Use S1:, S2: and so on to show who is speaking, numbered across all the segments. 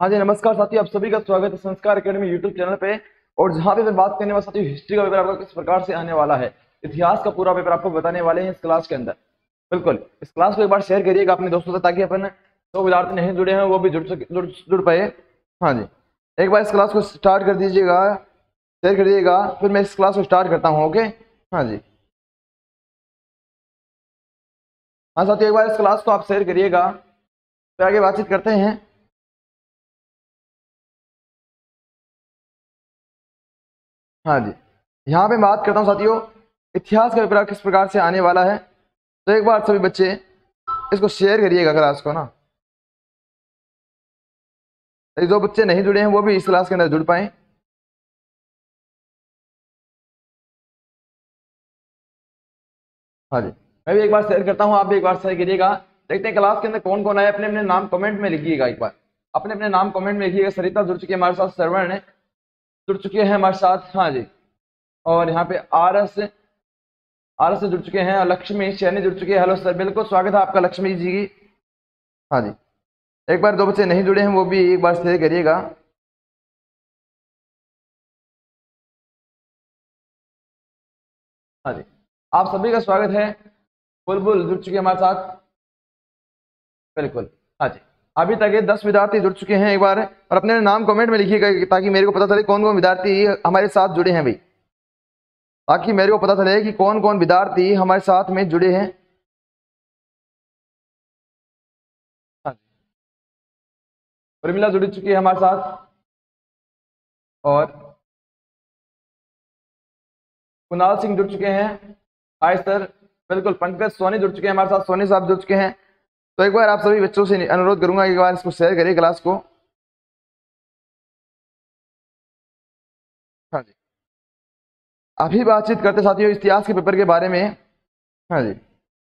S1: हाँ जी, नमस्कार साथियों, आप सभी का स्वागत है संस्कार एकेडमी यूट्यूब चैनल पे। और जहाँ पे मैं बात करने वाला साथियों, हिस्ट्री का पेपर आपका किस प्रकार से आने वाला है, इतिहास का पूरा पेपर आपको बताने वाले हैं इस क्लास के अंदर। बिल्कुल, इस क्लास को एक बार शेयर करिएगा अपने दोस्तों से, ताकि अपन जो विद्यार्थी नहीं जुड़े हैं वो भी जुड़ पाए। हाँ जी, एक बार इस क्लास को स्टार्ट कर दीजिएगा, शेयर करिएगा, फिर मैं इस क्लास को स्टार्ट करता हूँ। ओके, हाँ जी, हाँ साथियों, एक बार इस क्लास को आप शेयर करिएगा, फिर आगे बातचीत करते हैं। हाँ जी, यहाँ पे बात करता हूँ साथियों, इतिहास का पेपर किस प्रकार से आने वाला है। तो एक बार सभी बच्चे इसको शेयर करिएगा क्लास को ना, ताकि जो बच्चे नहीं जुड़े हैं वो भी इस क्लास के अंदर जुड़ पाए। हाँ जी, मैं भी एक बार शेयर करता हूँ, आप भी एक बार शेयर करिएगा। देखते हैं क्लास के अंदर कौन कौन आया। अपने अपने नाम कमेंट में लिखिएगा, एक बार अपने अपने नाम कमेंट में लिखिएगा। सरिता जुड़ चुकी है हमारे साथ, श्रवण जुड़ चुके हैं हमारे साथ, हाँ जी। और यहाँ पे आरएस आरएस से जुड़ चुके हैं, और लक्ष्मी सैनी जुड़ चुके हैं। हेलो सर, बिल्कुल स्वागत है आपका लक्ष्मी जी की। हाँ जी, एक बार दो बच्चे नहीं जुड़े हैं वो भी एक बार शेयर करिएगा। हाँ जी, आप सभी का स्वागत है। बुलबुल जुड़ चुके हैं हमारे साथ, बिल्कुल। हाँ जी, अभी तक ये 10 विद्यार्थी जुड़ चुके हैं। एक बार और अपने नाम कमेंट में लिखिएगा, ताकि मेरे को पता चले कौन कौन विद्यार्थी हमारे साथ जुड़े हैं भाई, ताकि मेरे को पता चले कि कौन कौन विद्यार्थी हमारे साथ में जुड़े हैं। हाँ जी, उर्मिला जुड़ चुकी है हमारे साथ, और कुणाल सिंह जुड़ चुके हैं। हाय सर, बिल्कुल। पंकज सोनी जुड़ चुके हैं हमारे साथ, सोनी साहब जुड़ चुके हैं। तो एक बार आप सभी बच्चों से अनुरोध करूंगा, एक बार इसको शेयर करिए क्लास को। हाँ जी, अभी बातचीत करते साथियों इतिहास के पेपर के बारे में। हाँ जी,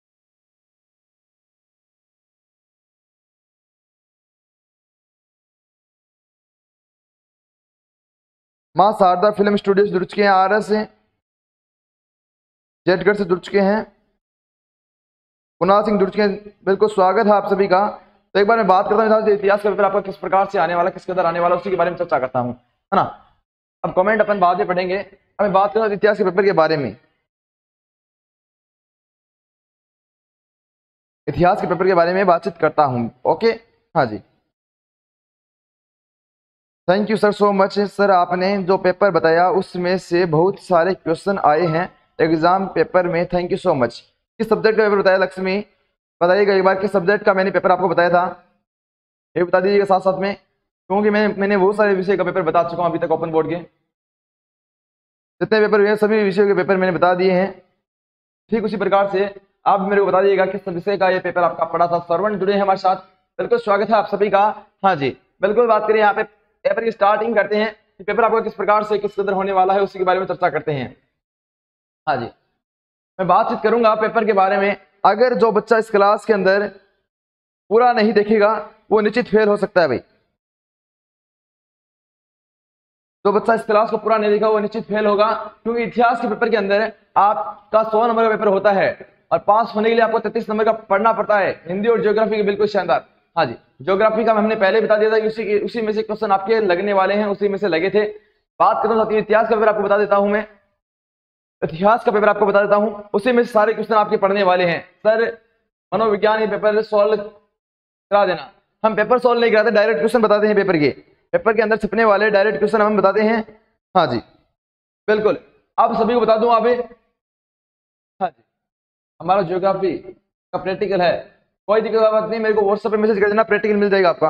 S1: माँ शारदा फिल्म स्टूडियो से जुड़ चुके हैं, आरएस से, जेटगढ़ से जुड़ चुके हैं, कुणाल सिंह जुड़ चुके हैं। बिल्कुल स्वागत है आप सभी का। तो एक बार मैं बात करता हूँ इतिहास का पेपर आपका किस प्रकार से आने वाला, किसके अंदर आने वाला, उसी के बारे में चर्चा करता हूँ, है ना। अब कमेंट अपन बाद में पढ़ेंगे, अब मैं बात करता हूँ इतिहास के पेपर के बारे में। इतिहास के पेपर के बारे में बातचीत करता हूँ। ओके, हाँ जी, thank you sir, so much sir. आपने जो पेपर बताया उसमें से बहुत सारे क्वेश्चन आए हैं एग्जाम पेपर में, थैंक यू सो मच। किस सब्जेक्ट का पेपर बताया लक्ष्मी, बताइएगा एक बार किस सब्जेक्ट का मैंने पेपर आपको बताया था, ये बता दीजिएगा साथ साथ में, क्योंकि मैंने बहुत सारे विषय का पेपर बता चुका हूँ अभी तक। ओपन बोर्ड के जितने पेपर हुए सभी विषयों के पेपर मैंने बता दिए हैं। ठीक उसी प्रकार से आप मेरे को बता दीजिएगा किस विषय का ये पेपर आपका पढ़ा था। सर्वण जुड़े हैं हमारे साथ, बिल्कुल स्वागत है आप सभी का। हाँ जी, बिल्कुल। बात करें यहाँ पे पेपर की स्टार्टिंग करते हैं कि पेपर आपका किस प्रकार से किस कदर होने वाला है, उसी के बारे में चर्चा करते हैं। हाँ जी, मैं बातचीत करूंगा पेपर के बारे में। अगर जो बच्चा इस क्लास के अंदर पूरा नहीं देखेगा वो निश्चित फेल हो सकता है भाई। जो बच्चा इस क्लास को पूरा नहीं देखा वो निश्चित फेल होगा, क्योंकि इतिहास के पेपर के अंदर आपका 100 नंबर का पेपर होता है, और पास होने के लिए आपको 33 नंबर का पढ़ना पड़ता है। हिंदी और ज्योग्राफी के बिल्कुल शानदार। हाँ जी, ज्योग्राफी का हमने पहले बता दिया था कि उसी में से क्वेश्चन आपके लगने वाले हैं, उसी में से लगे थे। बात करता हूँ इतिहास का पेपर आपको बता देता हूँ मैं। इतिहास का पेपर आपको बता देता हूँ, उसी में से सारे क्वेश्चन आपके पढ़ने वाले हैं। सर मनोविज्ञान ये पेपर सॉल्व करा देना, हम पेपर सॉल्व नहीं कराते, डायरेक्ट क्वेश्चन बताते हैं। पेपर के अंदर छपने वाले डायरेक्ट क्वेश्चन हम बताते हैं। हाँ जी, बिल्कुल। आप सभी को बता दूं अभी, हाँ जी, हमारा ज्योग्राफी का प्रैक्टिकल है। कोई दिक्कत की बात नहीं, मेरे को व्हाट्सएप पे मैसेज कर देना, प्रैक्टिकल मिल जाएगा आपका।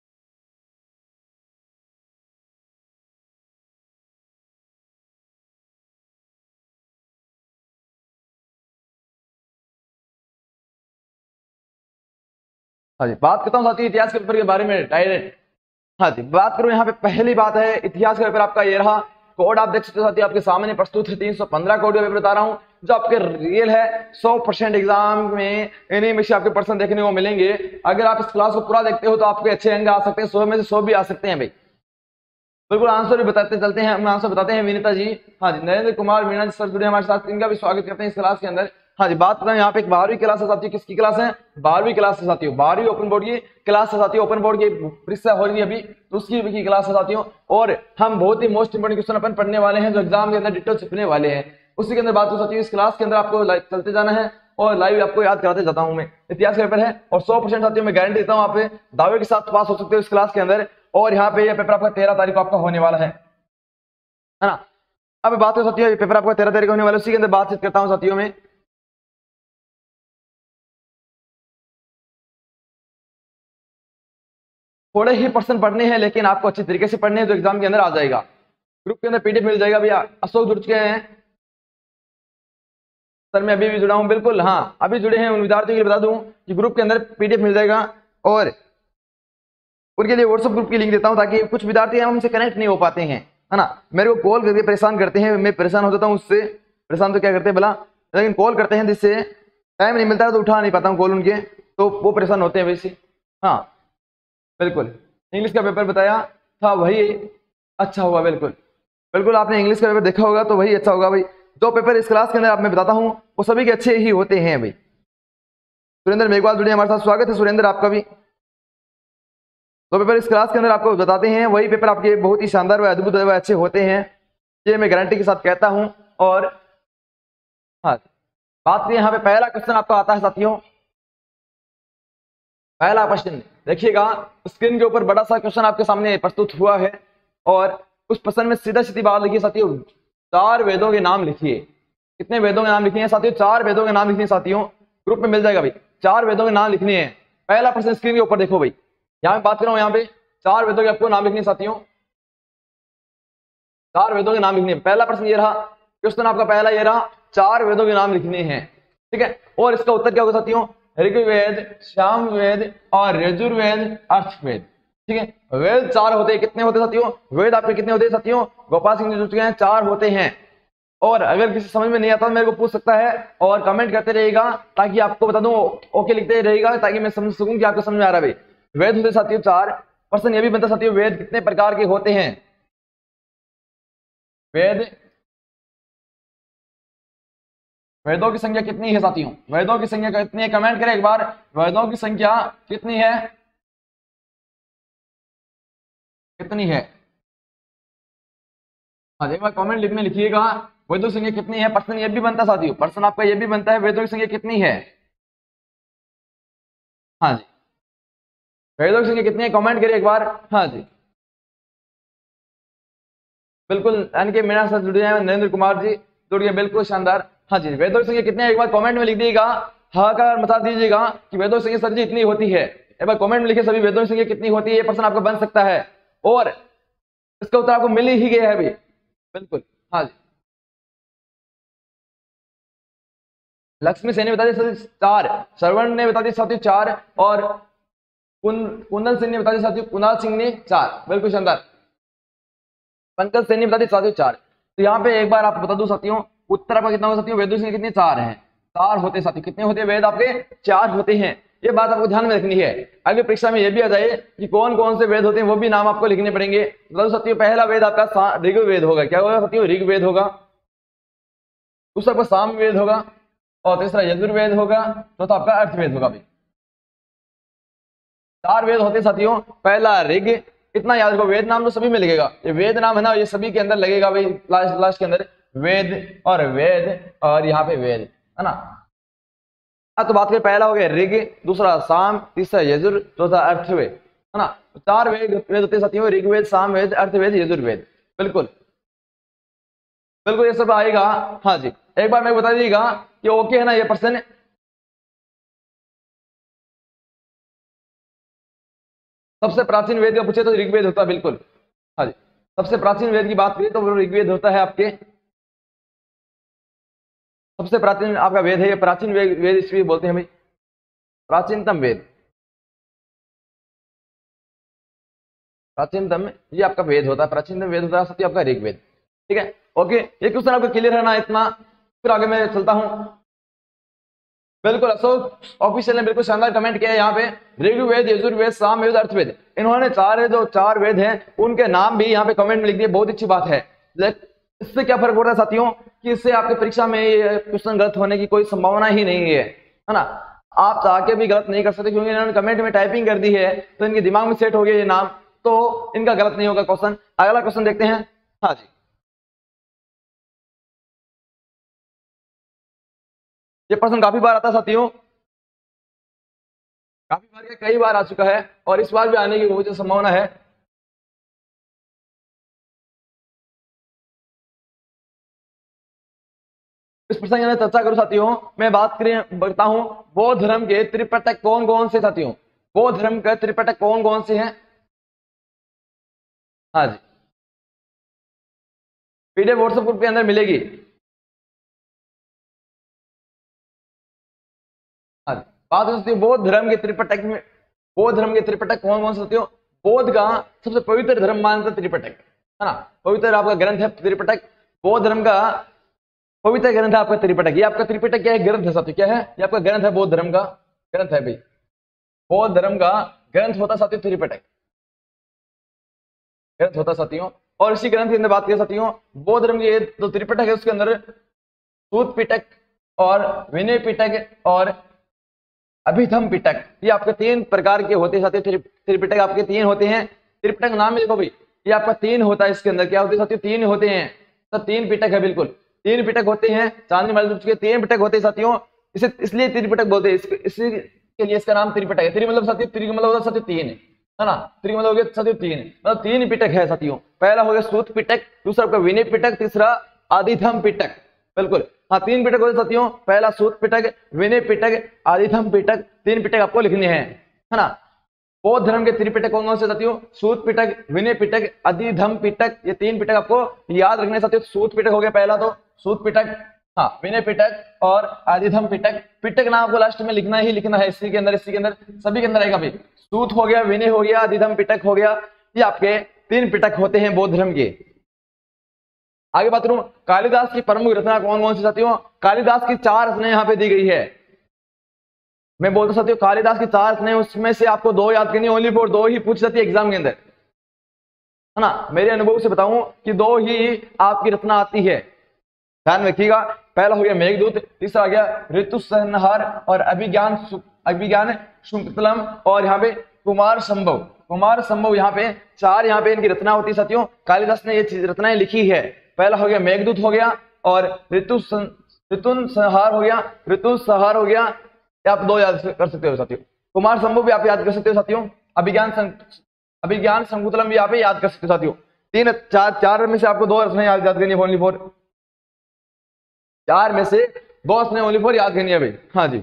S1: हाँ जी, बात करता हूँ साथी इतिहास के पेपर के बारे में डायरेक्ट। हाँ जी, बात करूं यहाँ पे पहली बात है इतिहास का पेपर आपका ये रहा। कोड आप देख सकते हो साथी, आपके सामने प्रस्तुत है 315 कोड का पेपर बता रहा हूँ, जो आपके रियल है। 100% एग्जाम में इन्हीं में से आपके पर्सन देखने को मिलेंगे। अगर आप इस क्लास को पूरा देखते हो तो आपके अच्छे अंक आ सकते हैं, 100 में से 100 भी आ सकते हैं भाई। बिल्कुल, आंसर भी बताते चलते हैं, हम आंसर बताते हैं। विनीता जी, हाँ जी, नरेंद्र कुमार मीना जी सर जुड़े हमारे साथ, इनका भी स्वागत करते हैं इस क्लास के अंदर। हाँ जी, बात करें यहाँ पे 12वीं क्लास है साथियों, किसकी क्लास है? 12वीं क्लास है साथियों, 12वीं ओपन बोर्ड की क्लास है साथियों। ओपन बोर्ड की परीक्षा हो रही है अभी, तो उसकी की क्लास है साथियों। और हम बहुत ही मोस्ट इंपोर्टेंट क्वेश्चन अपन पढ़ने वाले हैं जो एग्जाम के अंदर डिटेल छपने वाले हैं, उसी के अंदर बात करो साथियों। इस क्लास के अंदर आपको चलते जाना है और लाइव आपको याद कराते जाता हूं मैं। इतिहास का पेपर है और 100% साथियों मैं गारंटी देता हूं आप दावे के साथ पास हो सकते हो इस क्लास के अंदर। और यहाँ पे ये पेपर आपका 13 तारीख को आपका होने वाला है ना। अब बात करो साथियों, ये पेपर आपका 13 तारीख को होने वाला है, उसी के अंदर बातचीत करता हूँ साथियों में। थोड़े ही पर्सन पढ़ने हैं लेकिन आपको अच्छी तरीके से पढ़ने हैं, जो एग्जाम के अंदर आ जाएगा। ग्रुप के अंदर पीडीएफ मिल जाएगा भैया। अशोक जुड़ चुके हैं सर, मैं अभी भी जुड़ा हूं, बिल्कुल हाँ अभी जुड़े हैं। उन विद्यार्थियों के लिए बता दूं कि ग्रुप के अंदर पीडीएफ मिल जाएगा और उनके लिए व्हाट्सएप ग्रुप की लिंक देता हूं, ताकि कुछ विद्यार्थी हमसे कनेक्ट नहीं हो पाते हैं, है ना। मेरे को कॉल करके परेशान करते हैं, मैं परेशान हो जाता हूं उससे। परेशान तो क्या करते हैं भला, लेकिन कॉल करते हैं जिससे टाइम नहीं मिलता है तो उठा नहीं पाता हूँ कॉल उनके, तो वो परेशान होते हैं वैसे। हाँ बिल्कुल, इंग्लिश का पेपर बताया था वही अच्छा होगा। बिल्कुल बिल्कुल, आपने इंग्लिश का पेपर देखा होगा तो वही अच्छा होगा भाई। जो पेपर इस क्लास के अंदर आप मैं बताता हूँ वो सभी के अच्छे ही होते हैं भाई। सुरेंद्र मेघवाल जुड़े हमारे साथ, स्वागत है सुरेंद्र आपका भी। तो पेपर इस क्लास के अंदर आपको बताते हैं वही पेपर आपके बहुत ही शानदार व अद्भुत व अच्छे होते हैं, ये मैं गारंटी के साथ कहता हूं। और हाँ, बात करें यहाँ पे पहला क्वेश्चन आपका आता है साथियों। पहला क्वेश्चन देखिएगा, स्क्रीन के ऊपर बड़ा सा क्वेश्चन आपके सामने प्रस्तुत हुआ है और उस प्रश्न में सीधा सीधी बात लिखिए साथियों, 4 वेदों के नाम लिखिए। कितने वेदों के नाम लिखने हैं साथियों? 4 वेदों के नाम लिखने हैं साथियों। ग्रुप में मिल जाएगा भाई, 4 वेदों के नाम लिखने हैं। पहला प्रश्न स्क्रीन के ऊपर देखो भाई, यहाँ पे बात कर रहा हूँ, यहाँ पे 4 वेदों के आपको नाम लिखने साथियों। 4 वेदों के नाम लिखने हैं। पहला प्रश्न ये रहा, क्वेश्चन आपका पहला ये रहा, 4 वेदों के नाम लिखने हैं, ठीक है। और इसका उत्तर क्या होगा साथियों? ऋग्वेद, सामवेद और यजुर्वेद, अर्थवेद, ठीक है। वेद 4 होते हैं। कितने होते हैं साथियों? वेद आपके कितने होते हैं साथियों? गोपाल सिंह जी जुड़ चुके हैं, 4 होते हैं। और अगर किसी समझ में नहीं आता तो मेरे को पूछ सकता है और कमेंट करते रहेगा, ताकि आपको बता दूं, ओके लिखते रहेगा ताकि मैं समझ सकूं कि आपको समझ में आ रहा है भाई। वेद होते साथियों 4। प्रश्न ये भी बनता साथियों, वेद कितने प्रकार के होते हैं? वेदों की संख्या कितनी है साथियों? वेदों की संख्या कितनी है? कमेंट करें एक बार, वेदों की संख्या कितनी है? कितनी है? हाँ, एक बार कमेंट लिखने लिखिएगा, वेदों की संख्या कितनी है। प्रश्न ये भी बनता साथियों, प्रश्न आपका ये भी बनता है, वेदों की संख्या कितनी है? हाँ जी, वेदों की संख्या कितनी है? कमेंट करिए एक बार। हाँ जी बिल्कुल, एनके मीणा सर जुड़े हैं, नरेंद्र कुमार जी जुड़ गए, बिल्कुल शानदार। हाँ जी, वेदों की संख्या कितनी है? एक बार कमेंट में लिख दीजिएगा, हाँ का बता दीजिएगा कि वेदों की संख्या सर जी इतनी होती है। एक बार कमेंट में लिखिए सभी, वेदों की संख्या कितनी होती है। ये प्रश्न आपका बन सकता है और इसका उत्तर आपको मिल ही गया है अभी। बिल्कुल हाँ जी, लक्ष्मी सेन ने बता दिया 4, श्रवण ने बता दिया साथियों 4 और कुंदन सिंह ने बता दिया साथियों, कुणाल सिंह ने 4, बिल्कुल शानदार। पंकज सेन ने बता दिया साथियों 4। तो यहाँ पे एक बार आपको बता दूं साथियों, उत्तर आपका कितना होगा साथियों? वेदों की संख्या कितनी? 4 है। 4 होते हैं साथियों। कितने होते हैं वेद आपके? 4 होते हैं। ये बात आपको ध्यान में रखनी है। अगली परीक्षा में ये भी आ जाए कि कौन कौन से वेद होते हैं, वो भी नाम आपको लिखने पड़ेंगे। बता साथियों, पहला वेद आपका ऋग्वेद होगा। क्या होगा साथियों? ऋग्वेद होगा। दूसरा आपका सामवेद होगा और तीसरा यजुर्वेद होगा, चौथा आपका अर्थवेद होगा भाई। 4 वेद होते साथियों। पहला ऋग, इतना याद रखो, वेद नाम तो सभी में लगेगा, ये वेद नाम है ना, ये सभी के अंदर लगेगा भाई। लास्ट के अंदर वेद और यहाँ पे वेद, है ना। तो बात करें, पहला हो गया ऋग, दूसरा साम, तीसरा यजुर, चौथा अर्थवेद, है ना। 4 वेद होते साथियों, ऋग्वेद, सामवेद, अर्थवेद, यजुर्वेद। बिल्कुल बिल्कुल ये सब आएगा। हाँ जी, एक बार मैं बता दीजिएगा कि ओके है ना ये प्रश्न। सबसे प्राचीन वेद का पूछे तो ऋग्वेद होता है, बिल्कुल हाँ जी। सबसे प्राचीन वेद की बात करें तो वो ऋग्वेद होता है आपके। सबसे प्राचीन आपका वेद है ये, प्राचीन वेद इसलिए बोलते हैं भाई, प्राचीनतम वेद। प्राचीनतम ये आपका वेद होता है, प्राचीनतम वेद होता है सत्य आपका ऋग्वेद, ठीक है। ओके, ये क्वेश्चन आपको क्लियर है ना इतना? फिर आगे मैं चलता हूं। बिल्कुल, अशोक ऑफिशियल ने बिल्कुल शानदार कमेंट किया है यहाँ पे, ऋग्वेद, यजुर्वेद, सामवेद, अर्थवेद। इन्होंने 4 वेद हैं उनके नाम भी यहाँ पे कमेंट में लिख दिए, बहुत अच्छी बात है। इससे क्या फर्क पड़ता है साथियों कि इससे आपके परीक्षा में ये क्वेश्चन गलत होने की कोई संभावना ही नहीं है ना। आप चाह के भी गलत नहीं कर सकते क्योंकि इन्होंने कमेंट में टाइपिंग कर दी है तो इनके दिमाग में सेट हो गया ये नाम, तो इनका गलत नहीं होगा क्वेश्चन। अगला क्वेश्चन देखते हैं। हाँ जी, ये प्रश्न काफी बार आता है साथियों, काफी बार क्या कई बार आ चुका है और इस बार भी आने की बहुत संभावना है। इस प्रसंग के अंदर चर्चा करूं साथियों, मैं बात करें बताता हूं बौद्ध धर्म के त्रिपिटक कौन कौन से साथियों, बौद्ध धर्म के त्रिपिटक कौन कौन से हैं। हाँ जी, पीडीएफ व्हाट्सएप ग्रुप के अंदर मिलेगी। हाँ जी, बात होती है बौद्ध धर्म के त्रिपिटक में, बौद्ध धर्म के त्रिपिटक कौन कौन से साथियों। बौद्ध का सबसे पवित्र धर्म मानता त्रिपिटक है ना, पवित्र आपका ग्रंथ है त्रिपिटक। बौद्ध धर्म का पवित्र ग्रंथ है आपका त्रिपिटक। ये आपका त्रिपिटक क्या है, ग्रंथ है साथियों, क्या है ये आपका ग्रंथ है, बौद्ध धर्म का ग्रंथ है भाई। बौद्ध धर्म का ग्रंथ होता साथियों त्रिपिटक, ग्रंथ होता साथियों। और इसी ग्रंथ के अंदर बात करें साथियों, बौद्ध धर्म के जो त्रिपिटक है उसके अंदर सूत पिटक और विनय पिटक और अभिधम पिटक, ये आपके तीन प्रकार के होते हैं साथियों। त्रिपिटक आपके तीन होते हैं, त्रिपिटक नाम में देखो भाई, ये आपका तीन होता है, इसके अंदर क्या होते हैं साथियों, तीन होते हैं। तो तीन पिटक है, बिल्कुल तीन पिटक होते हैं, चांदी माल के तीन पिटक होते हैं साथियों। इसे इसलिए त्रिपिटक बोलते हैं, इसी के लिए इसका नाम त्रिपिटक है। त्रि मतलब साथियों, त्रि मतलब होता है साथियों तीन, है ना, त्रि मतलब हो गया साथियों तीन, मतलब तीन पिटक है साथियों। पहला हो गया सूत पिटक, दूसरा आपका विनय पिटक, तीसरा आदिधम पिटक। बिल्कुल हाँ, तीन पिटक होते साथियों, पहला सूत पिटक, विनय पिटक, आदिधम पिटक, तीन पिटक आपको लिखने हैं, है ना। बौद्ध धर्म के त्रिपिटक कौन कौन से साथियों, सूत पिटक, विनय पिटक, अधिधम पिटक, ये तीन पिटक आपको याद रखने साथियों। सूत पिटक हो गया पहला, तो सूत पिटक, हाँ विनय पिटक और आदिधम पिटक। पिटक नाम आपको लास्ट में लिखना ही लिखना है, इसी के अंदर, इसी के अंदर सभी के अंदर आएगा भाई। सूत हो गया, विनय हो गया, आदिधम पिटक हो गया, ये आपके तीन पिटक होते हैं बौद्ध धर्म के। आगे बात करूं कालिदास की प्रमुख रचना कौन कौन सी साथियों, कालिदास की चार रचनाएं यहाँ पे दी गई है। मैं बोलता साथियों कालिदास की चार रचनाएं, उसमें से आपको दो याद करनी, ओनली फॉर दो ही पूछ जाती है एग्जाम के अंदर, है ना। मेरे अनुभव से बताऊं कि दो ही आपकी रचना आती है, ध्यान रखिएगा। पहला हो गया मेघदूत, तीसरा आ गया ऋतु संहार और अभिज्ञान अभिज्ञान शुक्लम, और यहाँ पे कुमार संभव, कुमार संभव, यहाँ पे चार यहाँ पे इनकी रचना होती है साथियों। कालिदास ने ये रचनाएं लिखी है। पहला हो गया मेघदूत हो गया और ऋतु संहार हो गया, ऋतु संहार हो गया, आप दो याद कर सकते हो साथियों। कुमार संभव भी आप याद कर सकते हो साथियों, अभिज्ञान संकुतलम भी आप याद कर सकते हो साथियों। तीन चार चार में से आपको दो रचनाएं याद करनी है, ओनली फॉर चार में से दो रचनाएं ओनली फॉर याद करनी है भाई। हाँ जी,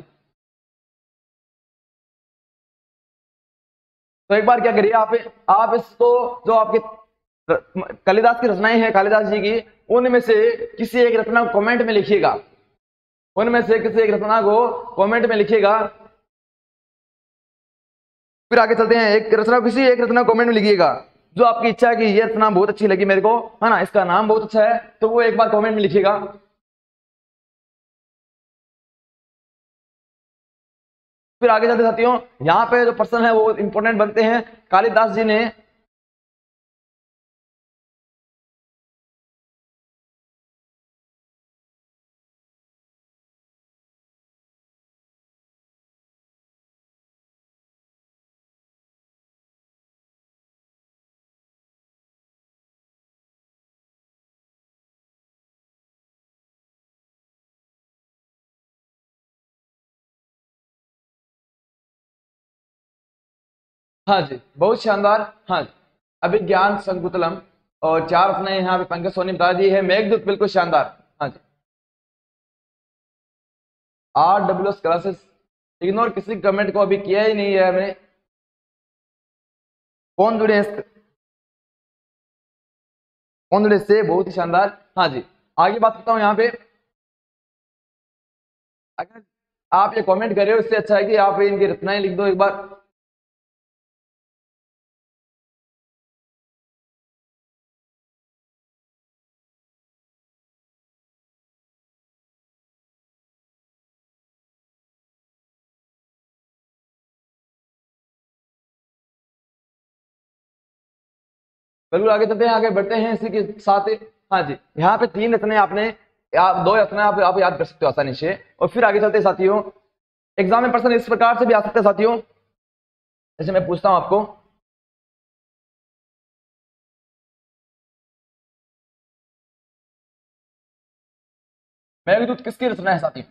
S1: तो एक बार क्या करिए आप इसको, जो आपके कालिदास की रचनाएं हैं कालिदास जी की, उनमें से किसी एक रचना को कमेंट में लिखिएगा, उनमें से किसी एक रचना को कमेंट में लिखिएगा। फिर आगे चलते हैं, एक रचना, किसी एक रचना कमेंट में लिखिएगा जो आपकी इच्छा है कि ये रचना बहुत अच्छी लगी मेरे को, है ना, इसका नाम बहुत अच्छा है, तो वो एक बार कमेंट में लिखिएगा। फिर आगे चलते साथियों, यहाँ पे जो प्रश्न है वो इंपॉर्टेंट बनते हैं। कालिदास जी ने हाँ जी, बहुत शानदार। हाँ जी, अभिज्ञान संकुतलम और चार रचनाएं यहाँ पे पंकज सोनी बता दी है, मेघदूत बिल्कुल शानदार। हाँ जी, RWS क्लासेस, इग्नोर किसी कमेंट को अभी किया ही नहीं है हमने। कौन जुड़े हैं कौन जुड़े से, बहुत ही शानदार। हाँ जी, आगे बात करता हूँ यहाँ पे। अगर आप ये कमेंट कर रहे हो, इससे अच्छा है कि आप इनकी रचनाएं लिख दो एक बार। बिल्कुल आगे चलते हैं, आगे बढ़ते हैं इसी के साथ। हाँ जी, यहाँ पे 3 रचनाएं आपने, आप 2 रचनाएं आप याद कर सकते हो आसानी से। और फिर आगे चलते हैं साथियों, एग्जाम में प्रश्न इस प्रकार से भी आ सकते हैं साथियों। जैसे मैं पूछता हूं आपको, मेघदूत किसकी रचना है साथियों?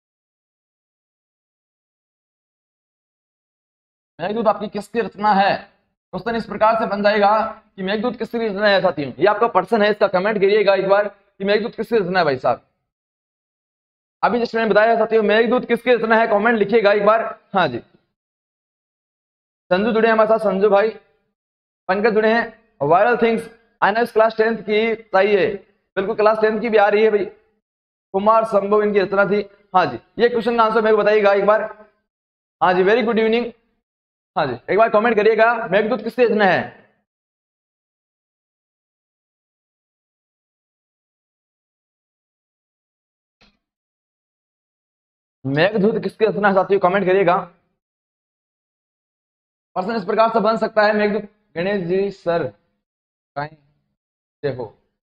S1: मेघदूत आपकी किसकी रचना है? क्वेश्चन इस प्रकार से बन जाएगा कि मेघदूत किसकी रचना है साथियों। ये आपका पर्सन है, इसका कमेंट करिएगा एक बार कि मेघदूत किसकी रचना है भाई साहब। अभी जैसे मैंने बताया साथियों, मेघदूत किसकी रचना है, कमेंट लिखिएगा एक बार। हाँ जी, संजू जुड़े हैं हमारे साथ, संजू भाई। पंकज जुड़े हैं। वायरल थिंग्स आइनस क्लास 10th की चाहिए, बिल्कुल क्लास 10th की भी आ रही है भाई। कुमार संभव इनकी रचना थी। हाँ जी, ये क्वेश्चन का आंसर मेरे को बताइएगा एक बार। हाँ जी, वेरी गुड इवनिंग। हाँ जी, एक बार कमेंट करिएगा, मेघदूत किसकी रचना है? मेघदूत किसकी रचना है साथियों, कमेंट करिएगा। प्रश्न इस प्रकार से बन सकता है, मेघदूत गणेश जी सर कहीं देखो।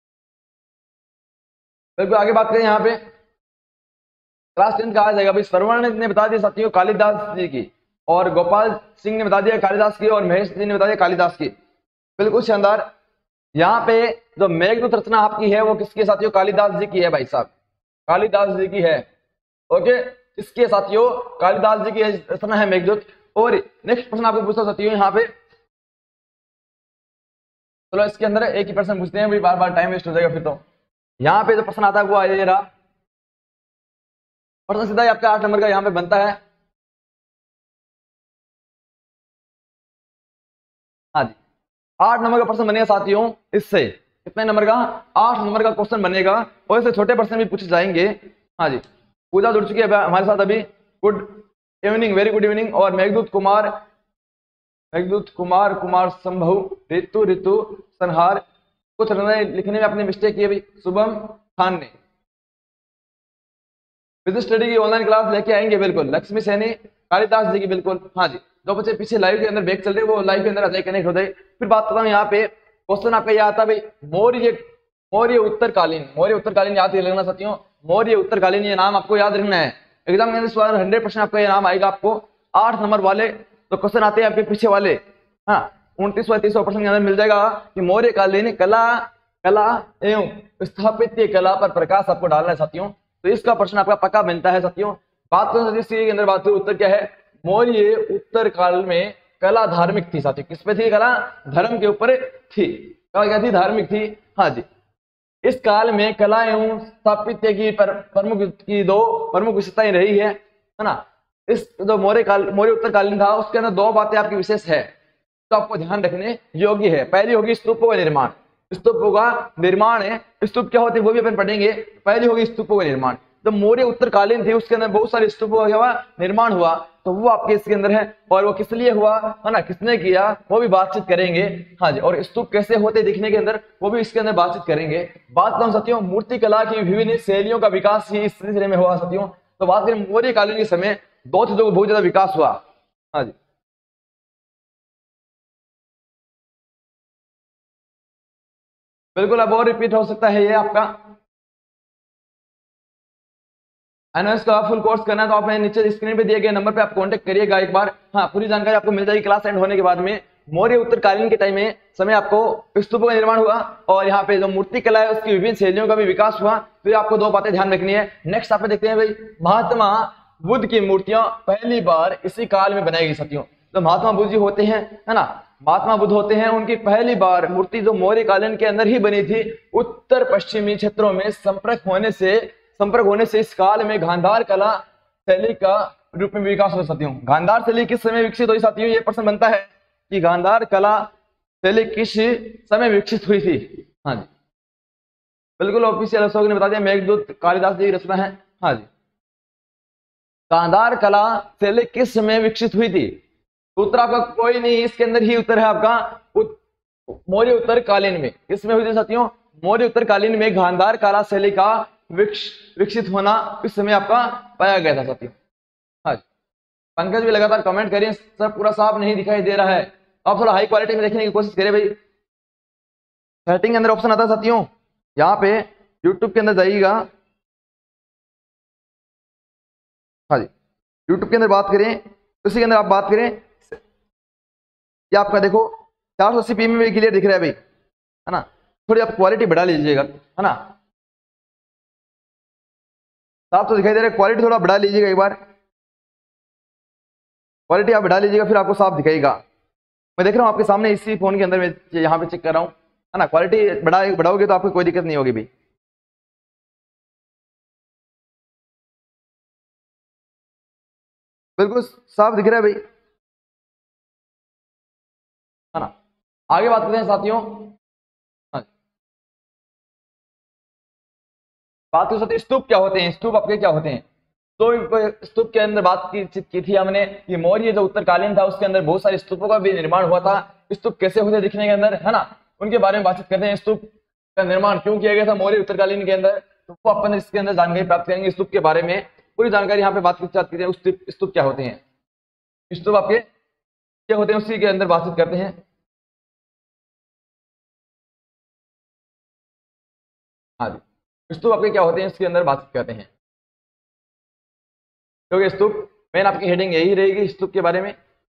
S1: बिल्कुल आगे बात करें यहाँ पे, क्लास 10 का आ जाएगा भाई। श्रवण ने बता दिया साथियों कालिदास जी की, और गोपाल सिंह ने बता दिया कालिदास की, और महेश जी ने बता दिया कालिदास की। बिल्कुल शानदार। यहाँ पे जो मेघदूत रचना आपकी है वो किसकी है साथियों? कालिदास जी की है भाई साहब, कालिदास जी की है। ओके, किसकी है साथियों? कालिदास जी की रचना है मेघदूत। और नेक्स्ट प्रश्न आपको पूछता साथियों यहाँ पे, चलो इसके अंदर एक ही प्रश्न पूछते हैं भाई, बार बार टाइम वेस्ट हो जाएगा फिर तो। यहाँ पे जो प्रश्न आता है वो आ ये रहा। प्रश्न सीधा ही आपका 8 नंबर का यहाँ पे बनता है। हाँ जी, 8 नंबर का प्रश्न बनेगा साथियों इससे। कितने नंबर का? 8 नंबर का क्वेश्चन बनेगा, और इससे छोटे प्रश्न भी पूछे जाएंगे। हाँ जी, पूजा जुड़ चुकी है हमारे साथ अभी। Good evening, very good evening. और मेघदूत कुमार, मेघदूत कुमार, कुमार संभव, ऋतु ऋतु संहार, कुछ लिखने में अपनी मिस्टेक की है भाई शुभम खान ने। बिजनेस स्टडी की ऑनलाइन क्लास लेके आएंगे बिल्कुल, लक्ष्मी सैनी, कालिदास जी की बिल्कुल। हाँ जी, जो बच्चे पीछे लाइव के अंदर बैक चल रहे हैं वो लाइव के अंदर आ जाए, कनेक्ट हो जाए। फिर बात करता हूँ यहाँ पे, क्वेश्चन आपका यह आता है भाई, मौर्य, मौर्य उत्तरकालीन, मौर्य उत्तरकालीन याद रखना साथियों। मौर्य उत्तरकालीन ये नाम आपको याद रखना है, एग्जाम के अंदर 100% आपका ये नाम आएगा आपको। 8 नंबर वाले तो क्वेश्चन आते हैं आपके पीछे वाले। हाँ, 29-30% के अंदर मिल जाएगा कि मौर्य कालीन कला, कला एवं स्थापत्य कला पर प्रकाश आपको डालना है साथियों। तो इसका प्रश्न आपका पक्का बनता है साथियों। बात करें सदस्य के अंदर, बात करें उत्तर क्या है? मौर्य उत्तर काल में कला धार्मिक थी साथियों। किस पे थी कला? धर्म के ऊपर थी। कला क्या थी? धार्मिक थी। हाँ जी, इस काल में कला एवं स्थापत्य की प्रमुख की 2 प्रमुख विशेषताएं रही है ना। इस जो मौर्य काल, मौर्य उत्तरकालीन था, उसके अंदर 2 बातें आपकी विशेष है तो आपको ध्यान रखने योग्य है। पहली होगी स्तूपों का निर्माण, स्तूपों का निर्माण है। स्तूप क्या होते हैं वो भी अपन पढ़ेंगे। पहली होगी स्तूपों का निर्माण। जब मौर्य उत्तरकालीन थी उसके अंदर बहुत सारे स्तूपों का निर्माण हुआ, तो वो आपके इसके अंदर है। और वो किस लिए हुआ है ना, किसने किया, वो भी बातचीत करेंगे। हाँ जी, और स्तूप कैसे होते दिखने के अंदर वो भी इसके अंदर बातचीत करेंगे। बात करूं साथियों, मूर्ति कला की विभिन्न शैलियों का विकास ही इस सिलसिले में हुआ साथियों। तो बात करें मौर्य कालीन के समय 2 चीजों का बहुत ज्यादा विकास हुआ। हाँ जी, बिल्कुल अब और रिपीट हो सकता है ये आपका। एनएस का फुल कोर्स करना है तो आप नीचे स्क्रीन पे दिए गए नंबर पे आप कांटेक्ट करिएगा एक बार। हाँ, पूरी जानकारी आपको मिल जाएगी क्लास एंड होने के बाद में। मौर्य उत्तरकालीन के टाइम में समय आपको स्तूपों का निर्माण हुआ, और यहाँ पे जो मूर्ति कला है उसकी विभिन्न शैलियों का भी विकास हुआ। तो ये आपको 2 बातें ध्यान रखनी है। नेक्स्ट आप देखते हैं भाई, महात्मा बुद्ध की मूर्तियां पहली बार इसी काल में बनाई गई साथियों। तो महात्मा बुद्ध जी होते हैं, है ना, महात्मा बुद्ध होते हैं, उनकी पहली बार मूर्ति जो मौर्य कालीन के अंदर ही बनी थी, उत्तर पश्चिमी क्षेत्रों में संपर्क होने से इस काल में गांधार कला शैली का रूप में विकास हो साथियों। गांधार शैली किस समय विकसित हुई साथियों? ये प्रश्न बनता है कि गांधार कला शैली किस समय विकसित हुई थी। हाँ जी, बिल्कुल ऑफिशियल अशोक ने बता दिया मेघदूत कालिदास जी की रचना है। हाँ जी, गांधार कला शैली किस समय विकसित हुई थी? उत्तर आपका कोई नहीं, इसके अंदर ही उत्तर है आपका मौर्य उत्तरकालीन में। किसमें हुई थी साथियों? मौर्य उत्तरकालीन में गांधार कला शैली का विकसित होना इस समय आपका पाया गया था साथियों। हाँ जी, पंकज भी लगातार कमेंट करिए, सब पूरा साफ नहीं दिखाई दे रहा है, आप थोड़ा हाई क्वालिटी में देखने की कोशिश करें भाई। सेटिंग के अंदर ऑप्शन आता है साथियों, यहाँ पे यूट्यूब के अंदर जाइएगा। हाँ जी, यूट्यूब के अंदर बात करें तो इसी के अंदर आप बात करें, ये आपका देखो 480p में भी क्लियर दिख रहा है भाई, है ना। थोड़ी आप क्वालिटी बढ़ा लीजिएगा, है ना। साफ तो दिखाई दे रहा है, क्वालिटी थोड़ा बढ़ा लीजिएगा एक बार, क्वालिटी आप बढ़ा लीजिएगा फिर आपको साफ दिखाएगा। मैं देख रहा हूँ आपके सामने इसी फोन के अंदर मैं यहाँ पे चेक कर रहा हूँ, है ना। क्वालिटी बढ़ाओगे तो आपको कोई दिक्कत नहीं होगी भाई। बिल्कुल साफ दिख रहा है भाई, है ना। आगे बात करते हैं साथियों। हाँ, बात कर सकते हैं स्तूप क्या होते हैं, स्तूप आपके क्या होते हैं। तो स्तूप के अंदर बात की थी हमने कि मौर्य जो उत्तरकालीन था उसके अंदर बहुत सारे स्तूपों का भी निर्माण हुआ था। स्तूप कैसे होते दिखने के अंदर, है ना, उनके बारे में बातचीत करते हैं। स्तूप का निर्माण क्यों किया गया था मौर्य उत्तरकालीन के अंदर, तो वो अपन इसके अंदर जानकारी प्राप्त करेंगे। स्तूप के बारे में पूरी जानकारी यहाँ पे बात करते हैं। स्तूप क्या होते हैं, स्तूप आपके क्या होते हैं, उसी के अंदर बातचीत करते हैं। हाँ जी, स्तूप आपके क्या होते हैं इसके अंदर बातचीत करते हैं, क्योंकि स्तूप मेन आपकी हेडिंग यही रहेगी स्तूप के बारे में।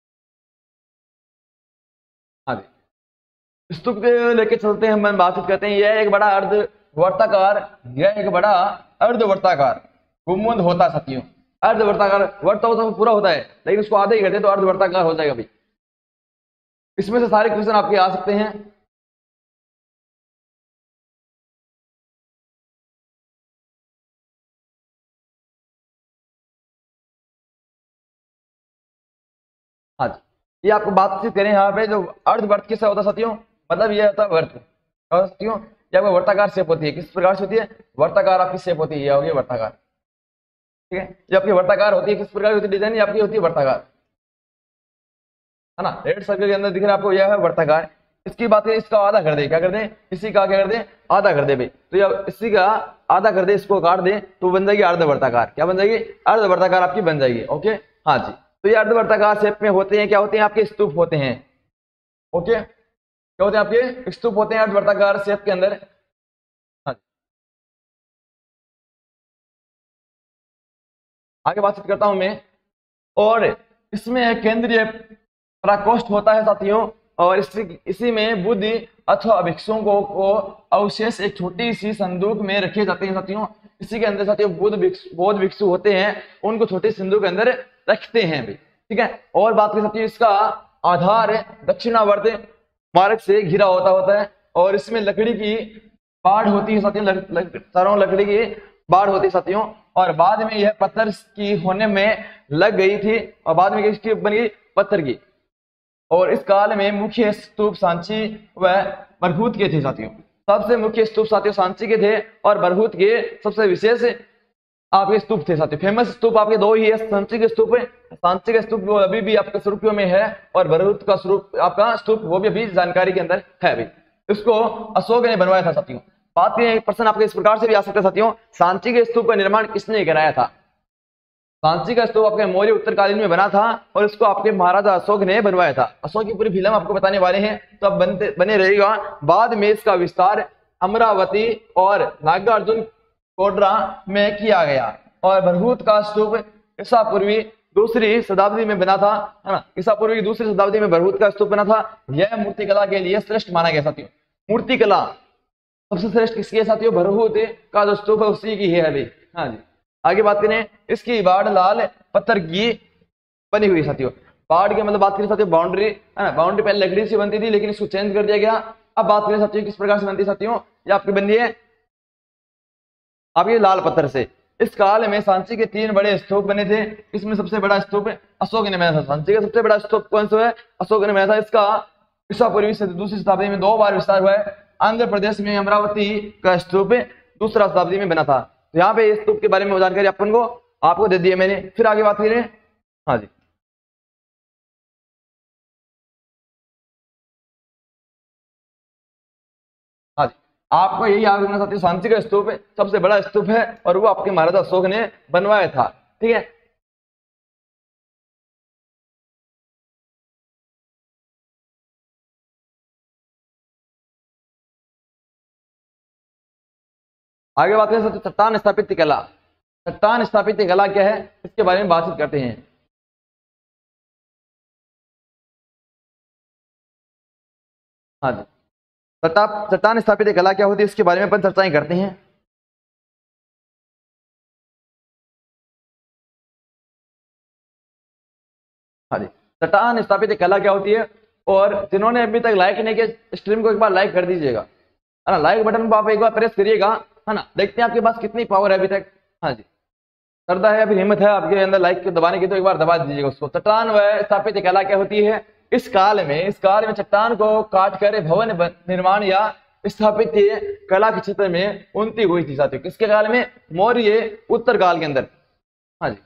S1: हाँ जी, स्तूप के लेके चलते हैं, हम बातचीत करते हैं। यह एक बड़ा अर्ध वर्ताकार, यह एक बड़ा अर्ध वर्ताकार गुंबद होता है साथियों। अर्ध वर्ताकार, वर्त होता है पूरा होता है, लेकिन उसको आधे ही करते हैं तो अर्ध वर्ताकार हो जाएगा भाई। इसमें से सारे क्वेश्चन आपके आ सकते हैं। हाँ जी, ये आपको बातचीत करें यहाँ पे जो अर्ध वर्त किसका होता है साथियों, मतलब ये होता है वर्त, और साथियों ये आपको वर्ताकार शेप होती है। किस प्रकार से होती है, वर्ताकार आपकी शेप होती है, ये होगी वर्ताकार। ठीक है, ये आपकी वर्ताकार होती है, किस प्रकार की होती है डिजाइन, ये आपकी होती है वर्ताकार, है ना। रेड सर्कल के अंदर दिख रहा है आपको, यह है वर्ताकार। इसकी बात करें, इसका आधा कर दे, क्या कर दे, इसी का क्या कर दे, आधा कर दे भाई। तो ये इसी का आधा कर दे, इसको काट दे तो बन जाएगी अर्ध वर्ताकार। क्या बन जाएगी, अर्ध वर्ताकार आपकी बन जाएगी। ओके, हाँ जी, तो ये अर्ध वर्ताकार शेप में होते हैं, क्या होते हैं आपके स्तूप होते हैं। ओके, क्या होते हैं आपके स्तूप होते हैं अर्ध वर्ताकार शेप के अंदर। हाँ, आगे बातचीत करता हूं मैं। और इसमें एक केंद्रीय प्रकोष्ठ होता है साथियों, और इसी में बुद्धि अथवा भिक्षुओं को अवशेष एक छोटी सी संदूक में रखे जाते हैं साथियों। इसी के अंदर साथियों बौद्ध भिक्षु होते हैं, उनको छोटे संदूक के अंदर रखते हैं भी। ठीक है, और बात करें साथियों, इसका आधार दक्षिणावर्त मार्ग से घिरा होता है, और इसमें लकड़ी की बाढ़ होती है साथियों, चारों लकड़ी की बाढ़ होती है साथियों। और बाद में यह पत्थर की होने में लग गई थी, और बाद में इसकी बन गई पत्थर की। और इस काल में मुख्य स्तूप सांची व बरहूत के थे साथियों। सबसे मुख्य स्तूप साथियों सांची के थे, और बरहूत के सबसे विशेष आपके स्तूप थे साथियों। फेमस स्तूप आपके दो ही है, सांची के स्तूप है, सांची का स्तूप वो अभी भी आपके स्वरूपों में है, और बरहूत का स्वरूप आपका स्तूप वो भी अभी जानकारी के अंदर है अभी। इसको अशोक ने बनवाया था साथियों। बात करें, एक प्रश्न आपके इस प्रकार से भी आ सकता है साथियों, सांची के स्तूप का निर्माण किसने कराया था। सांची का स्तूप आपके मौर्य उत्तरकालीन में बना था, और इसको आपके महाराजा अशोक ने बनवाया था। अशोक की पूरी फिल्म आपको बताने वाले हैं, तो अब बने रहेगा। बाद में इसका विस्तार अमरावती और नागार्जुन कोडरा में किया गया, और बरहूत का स्तूप ईसा पूर्वी दूसरी शताब्दी में बना था, है ना। ईसा पूर्वी की दूसरी शताब्दी में बरहूत का स्तूप बना था। यह मूर्तिकला के लिए श्रेष्ठ माना गया साथियों। मूर्तिकला सबसे श्रेष्ठ किसकी है साथियों, बरहूत का जो स्तूप है उसी की है अभी। हाँ जी, आगे बात करें, इसकी बाढ़ लाल पत्थर की बनी हुई साथियों। बाढ़ के मतलब बात करें साथियों बाउंड्री, है ना। बाउंड्री पहले लकड़ी से बनती थी, लेकिन इसको चेंज कर दिया गया। अब बात करें साथियों किस प्रकार से बनती है साथियों, ये आपकी बन रही है आपके लाल पत्थर से। इस काल में सांची के 3 बड़े स्तूप बने थे। इसमें सबसे बड़ा स्तूप अशोक ने बनाया था। सांची का सबसे बड़ा स्तूप कौन सा है, अशोक ने बनाया था। इसका ईसा पूर्वी से दूसरी शताब्दी में 2 बार विस्तार हुआ है। आंध्र प्रदेश में अमरावती का स्तूप दूसरा शताब्दी में बना था। तो यहाँ पे स्तूप के बारे में जानकारी अपन को आपको दे दी है मैंने। फिर आगे बात करें, हाँ जी, हाँ जी, आपको यही याद रखना साथियों, सांची का स्तूप सबसे बड़ा स्तूप है, और वो आपके महाराजा अशोक ने बनवाया था। ठीक है। आगे बात करें तो चट्टान स्थापित कला। चट्टान स्थापित कला क्या है, इसके बारे में बातचीत करते हैं। हाँ जी, चट्टान स्थापित कला क्या होती है, इसके बारे में अपन चर्चाएं करते हैं। हाँ जी, चट्टान स्थापित कला क्या होती है, और जिन्होंने अभी तक लाइक नहीं किया स्ट्रीम को एक बार लाइक कर दीजिएगा, है ना। लाइक बटन को आप एक बार प्रेस करिएगा, है ना। देखते हैं आपके पास कितनी पावर है अभी तक। हाँ जी, श्रद्धा है, अभी हिम्मत है आपके अंदर लाइक दबाने की, तो एक बार दबा दीजिएगा उसको। चट्टान व स्थापित कला क्या होती है, इस काल में चट्टान को काट कर भवन निर्माण या स्थापित कला के क्षेत्र में उन्नति हुई थी साथियों। किसके काल में, मौर्य उत्तर काल के अंदर। हाँ जी,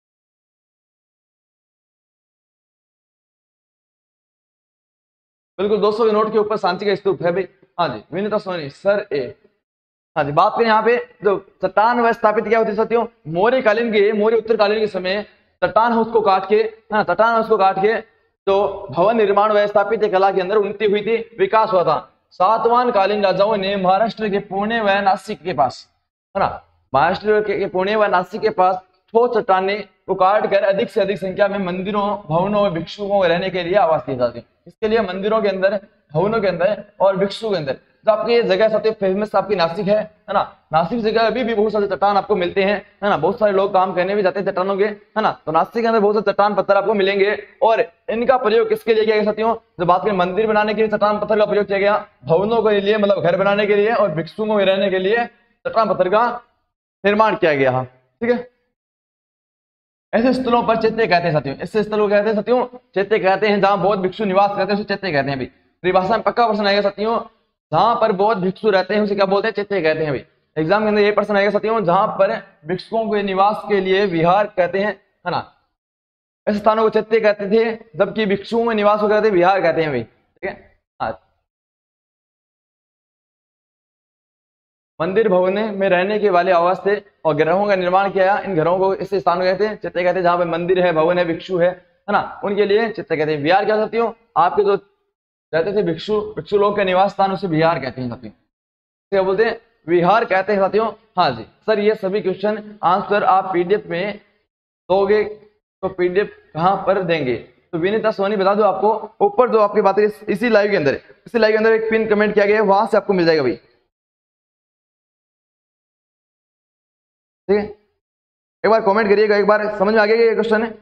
S1: बिल्कुल 200 के नोट के ऊपर सांची का स्तूप है भाई। हाँ जी, विनीता सोनी सर ए। हाँ जी, बात करें यहाँ पे जो चट्टान व स्थापित क्या होती है साथियों, मौर्य उत्तरकालीन के समय चट्टान हाउस को काट के, हाँ चट्टान हाउस को काट के तो भवन निर्माण व स्थापित कला के अंदर उन्नति हुई थी, विकास हुआ था। सातवां कालीन राजाओं ने महाराष्ट्र के पुणे व नासिक के पास, है ना, महाराष्ट्र के पुणे व नासिक के पास ठोस चट्टाने को काट कर अधिक से अधिक संख्या में मंदिरों, भवनों और भिक्षुओं को रहने के लिए आवास दिए जाते हैं। इसके लिए मंदिरों के अंदर, भवनों के अंदर और भिक्षुओं के अंदर। तो आपकी ये जगह सबसे फेमस आपकी नासिक है ना। नासिक जगह अभी भी बहुत सारे चट्टान आपको मिलते हैं, है ना। बहुत सारे लोग काम करने भी जाते हैं चट्टानों के, है ना। तो नासिक के अंदर बहुत सारे चट्टान पत्थर आपको मिलेंगे, और इनका प्रयोग किसके लिए किया गया साथियों, जो बात करें मंदिर बनाने के लिए चट्टान पत्थर का प्रयोग किया गया, भवनों के लिए मतलब घर बनाने के लिए, और भिक्षुओं में रहने के लिए चट्टान पत्थर का निर्माण किया गया। ठीक है, ऐसे स्थलों पर चैत्य कहते हैं साथियों। ऐसे स्थलों को कहते हैं साथियों चैत्य कहते हैं, जहां बौद्ध भिक्षु निवास करते हैं उसे चैत्य कहते हैं भाई। परिभाषा में पक्का प्रश्न आएगा साथियों, जहां पर बौद्ध भिक्षु रहते हैं उसे क्या बोलते हैं, चैत्य कहते हैं भाई। एग्जाम के अंदर ये प्रश्न आएगा साथियों, जहां पर भिक्षुओं के निवास के लिए विहार कहते हैं, है ना, ऐसे स्थानों को चैत्य कहते थे, जबकि भिक्षुओं में निवास को कहते हैं विहार कहते हैं भाई। ठीक है, हाँ, मंदिर भवन में रहने के वाले आवास थे और ग्रहों का निर्माण किया। इन घरों को इस स्थान को कहते हैं चित्ते कहते हैं, जहां पे मंदिर है, भवन है, भिक्षु है ना, उनके लिए चित्ते कहते हैं। विहार क्या साथियों, आपके जो रहते थे भिक्षु भिक्षु लोग के निवास स्थान उसे विहार कहते हैं साथियों। क्या बोलते हैं, विहार कहते हैं साथियों। हाँ जी सर, ये सभी क्वेश्चन आंसर आप पीडीएफ में दोगे, तो पीडीएफ कहाँ पर देंगे, तो विनीता सोनी बता दो आपको, ऊपर जो आपकी बात है इसी लाइव के अंदर, इसी लाइव के अंदर एक पिन कमेंट किया गया है, वहां से आपको मिल जाएगा भाई। ठीक है, एक बार कमेंट करिएगा, एक बार समझ में आ गया ये क्वेश्चन है।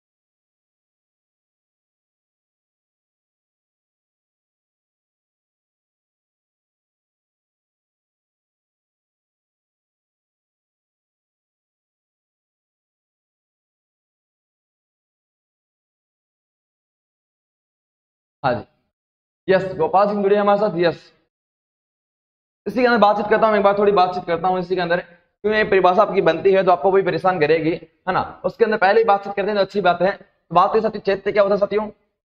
S1: हाँ जी, यस गोपाल सिंह जुड़े हैं हमारे साथ, यस। इसी के अंदर बातचीत करता हूँ, एक बार थोड़ी बातचीत करता हूँ इसी के अंदर, क्योंकि ये परिभाषा आपकी बनती है तो आपको भी परेशान करेगी, है ना। उसके अंदर पहले ही बातचीत करते हैं तो अच्छी बात है। तो बात के साथ चैत्य क्या होता है साथियों,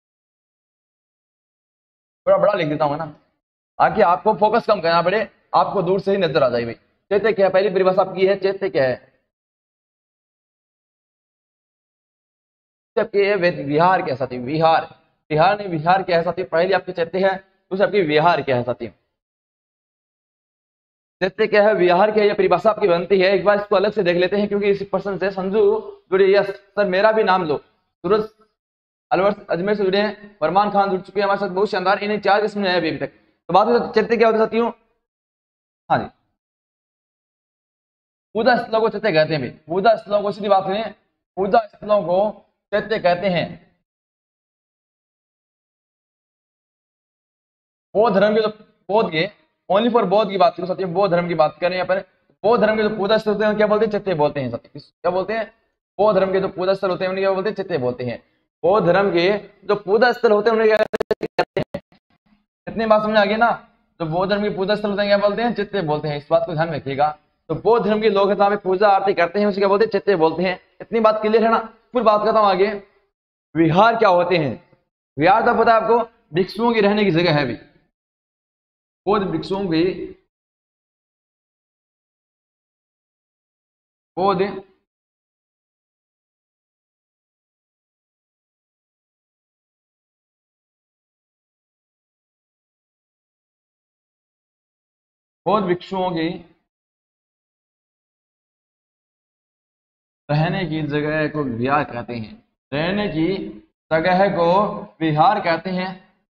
S1: थोड़ा बड़ा लिख देता हूँ, है ना, ताकि आपको फोकस कम करना पड़े, आपको दूर से ही नजर आ जाए भाई। चैत्य क्या है, पहली परिभाषा आपकी है, चैत्य क्या है, आपकी है विहार क्या है साथी, विहार, विहार नहीं, विहार क्या है साथी, पहली आपकी चैत्य है, दूसरी आपकी विहार क्या है साथी। चैत्य क्या है, विहार क्या है, ये परिभाषा आपकी बनती है। एक बार इसको अलग से देख लेते हैं, क्योंकि इसी पर्सन से संजू जुड़े, यस सर मेरा भी नाम लो, सूरज अलवर अजमेर से जुड़े हैं, फरमान खान जुड़ चुके हैं हमारे साथ, बहुत शानदार, इन्हें 4 किस्म में है अभी तक। तो बात में चैत्य क्या होता है साथियों, हाँ जी, पूजा स्थलों को चैत्य कहते हैं भाई। पूजा स्थलों को, सीधी बात करें, पूजा स्थलों को चैत्य कहते हैं। बौद्ध धर्म के जो, बौद्ध के, ओनली फॉर बौद्ध की बात करो साथियों, बौद्ध धर्म की बात करें यहाँ पर, बौद्ध धर्म के जो पूजा स्थल होते हैं क्या बोलते हैं, चैत्य बोलते हैं साथियों। क्या बोलते हैं, बौद्ध धर्म के जो पूजा स्थल होते हैं उन्हें क्या बोलते हैं, चैत्य बोलते हैं। बौद्ध धर्म के जो पूजा स्थल होते हैं उन्हें क्या कहते हैं, इतनी बात समझ आ गई ना। जो बौद्ध धर्म के पूजा स्थल होते हैं क्या बोलते हैं, चित्ते बोलते हैं, इस बात को ध्यान रखिएगा। तो बौद्ध धर्म के लोग जहाँ पे पूजा आरती करते हैं उसे क्या बोलते हैं, चित्ते बोलते हैं। इतनी बात क्लियर है ना। फिर बात करता हूँ आगे, विहार क्या होते हैं। विहार तो पता है आपको, भिक्षुओं की रहने की जगह है भी, बौद्ध भिक्षुओं की, बौद्ध बौद्ध भिक्षुओं की रहने की जगह को विहार कहते हैं। रहने की जगह को विहार कहते हैं।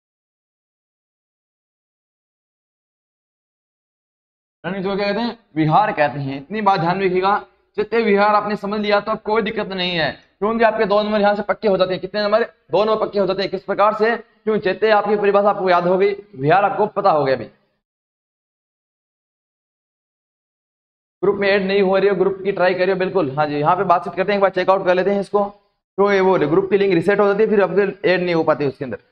S1: रहने की जगह क्या कहते हैं? विहार कहते हैं। इतनी बात ध्यान रखिएगा। चित्ते विहार आपने समझ लिया तो अब कोई दिक्कत नहीं है, क्योंकि आपके 2 नंबर यहाँ से पक्के हो जाते हैं। कितने नंबर? 2 नंबर पक्के हो जाते हैं। किस प्रकार से? क्योंकि चित्ते आपकी परिभाषा आपको याद हो गई, विहार आपको पता हो गया। अभी ग्रुप में ऐड नहीं हो रही हो, ग्रुप की ट्राई करियो बिल्कुल। हाँ जी, यहाँ पे बातचीत करते हैं, एक बार चेकआउट कर लेते हैं इसको। तो ये वो ग्रुप की लिंक रिसेट हो जाती है, फिर आपके ऐड नहीं हो पाती उसके अंदर।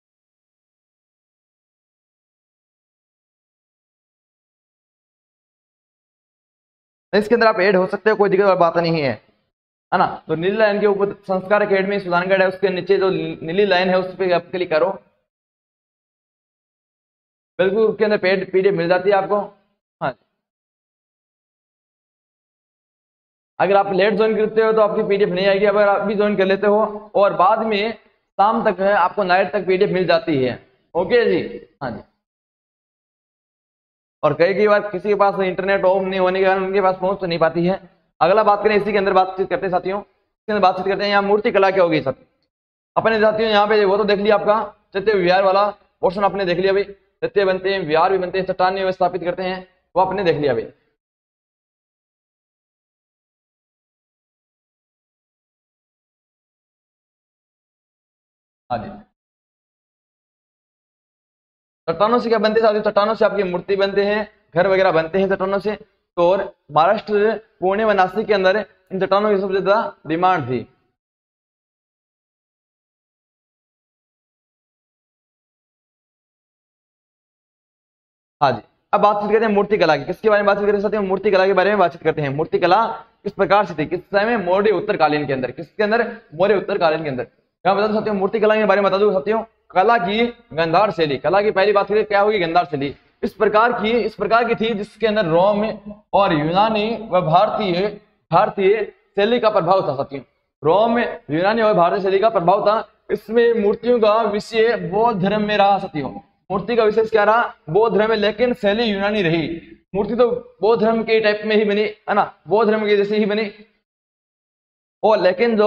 S1: इसके अंदर आप ऐड हो सकते हो, कोई दिक्कत वाली बात नहीं है ना। तो नीली लाइन के ऊपर संस्कार अकेडमी सुधानगढ़ है, उसके नीचे जो नीली लाइन है उस पर आप क्लिक करो। बिल्कुल उसके अंदर पेड पीडीएफ मिल जाती है आपको। हाँ, अगर आप लेट ज्वाइन करते हो तो आपकी पीडीएफ नहीं आएगी। अगर आप भी ज्वाइन कर लेते हो और बाद में शाम तक है, आपको नाइट तक पीडीएफ मिल जाती है। ओके जी। हाँ जी। और कई बार किसी के पास इंटरनेट ऑन नहीं होने के कारण उनके पास पहुंच तो नहीं पाती है। अगला बात करें, इसी के अंदर बातचीत करते हैं साथियों। इसके अंदर बातचीत करते हैं, यहाँ मूर्ति कला क्या होगी साथियों। अपने साथियों यहाँ पे वो तो देख लिया, आपका चैत्य विहार वाला पोर्शन आपने देख लिया भाई। चैत्य बनते हैं, विहार भी बनते हैं, चट्टान व्यवस्थापित करते हैं, वो आपने देख लिया भाई। हाँ जी। चट्टानों से क्या बनते हैं साथियों? चट्टानों से आपकी मूर्ति बनते हैं, घर वगैरह बनते हैं चट्टानों से। तो और महाराष्ट्र, पुणे व नासिक के अंदर इन चट्टानों की सबसे ज्यादा डिमांड थी। हाँ जी। अब बातचीत करते हैं मूर्ति कला की। किसके बारे में बातचीत करते हैं साथियों? मूर्ति कला के बारे में बातचीत करते हैं। मूर्ति कला किस प्रकार से थी, किस समय? मौर्य उत्तरकालीन के अंदर। किसके अंदर? मौर्य उत्तरकालीन के अंदर। क्या बता दो साथियों, मूर्ति कला के बारे में बता दो साथियों। कला की गांधार शैली। कला की पहली बात करें क्या होगी? गांधार शैली। इस प्रकार की थी जिसके अंदर रोम और यूनानी व भारतीय भारतीय शैली का प्रभाव था साथियों। रोम, यूनानी और भारतीय शैली का प्रभाव था। इसमें मूर्तियों का विषय बौद्ध धर्म में रहा साथियों। मूर्ति का विशेष क्या रहा? बौद्ध धर्म में, लेकिन शैली यूनानी रही। मूर्ति तो बौद्ध धर्म के टाइप में ही बनी है ना, बौद्ध धर्म के जैसे ही बनी। और लेकिन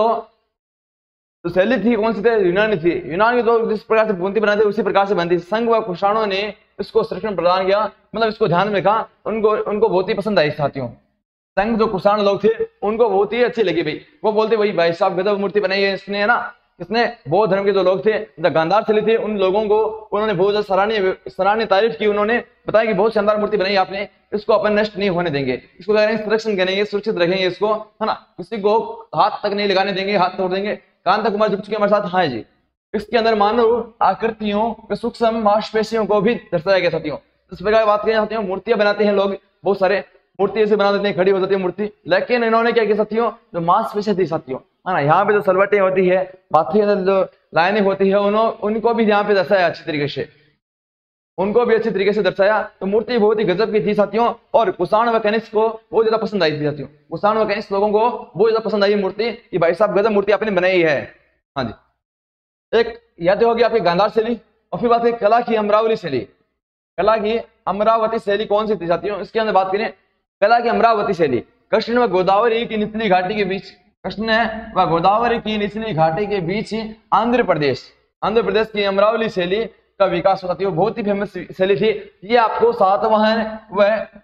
S1: जो शैली थी कौन सी थी? यूनानी थी। यूनानी तो जिस प्रकार से मूर्ति बनाते उसी प्रकार से बनती। संघ व कुषाणों ने इसको संरक्षण प्रदान किया, मतलब इसको ध्यान में रखा। उनको उनको बहुत ही पसंद आई साथियों। संघ जो कुषाण लोग थे उनको बहुत ही अच्छी लगी भाई। वो बोलते भाई, भाई साहब गजब मूर्ति बनाई है इसने, है ना। इसने बौद्ध धर्म के जो लोग थे, जो गांधार शैली थे, उन लोगों को उन्होंने बहुत ज्यादा सराहनीय तारीफ की। उन्होंने बताया कि बहुत शानदार मूर्ति बनाई आपने, इसको अपन नष्ट नहीं होने देंगे, इसको संरक्षण करेंगे, सुरक्षित रखेंगे इसको, है ना। किसी को हाथ तक नहीं लगाने देंगे, हाथ तोड़ देंगे। कांता कुमार झुक चुके हमारे साथ। हाँ जी। इसके अंदर मानव आकृतियों, सूक्ष्म मांसपेशियों को भी दर्शाया गया साथियों। इस प्रकार बात करें साथियों, मूर्तियां बनाते हैं लोग बहुत सारे। मूर्ति ऐसे बना देते हैं, खड़ी हो जाती है मूर्ति। लेकिन इन्होंने क्या किया साथियों, जो मांसपेशियां थी साथियों, है ना, यहाँ पे जो सलवटें होती है, माथे के अंदर जो लाइनें होती है, उनको भी यहाँ पे दर्शाया अच्छी तरीके से, उनको भी अच्छी तरीके से दर्शाया। तो मूर्ति बहुत ही गजब की थी साथियों। और कुषाण व कनिष्क को बहुत ज्यादा पसंद आई थी साथियों। कुषाण व कनिष्क लोगों को बहुत ज्यादा पसंद आई मूर्ति कि भाई साहब गजब मूर्ति आपने बनाई है। हाँ जी। एक यह तो होगी आपकी गांधार शैली। और फिर बात करें कला की अमरावती शैली। कला की अमरावती शैली कौन सी थी साथियों? इसके अंदर बात करें कला की अमरावती शैली। कृष्ण व गोदावरी की निचली घाटी के बीच, कृष्ण व गोदावरी की निचली घाटी के बीच आंध्र प्रदेश की अमरावती शैली का विकास होता था। बहुत ही फेमस शैली थी। ये आपको सातवाहन व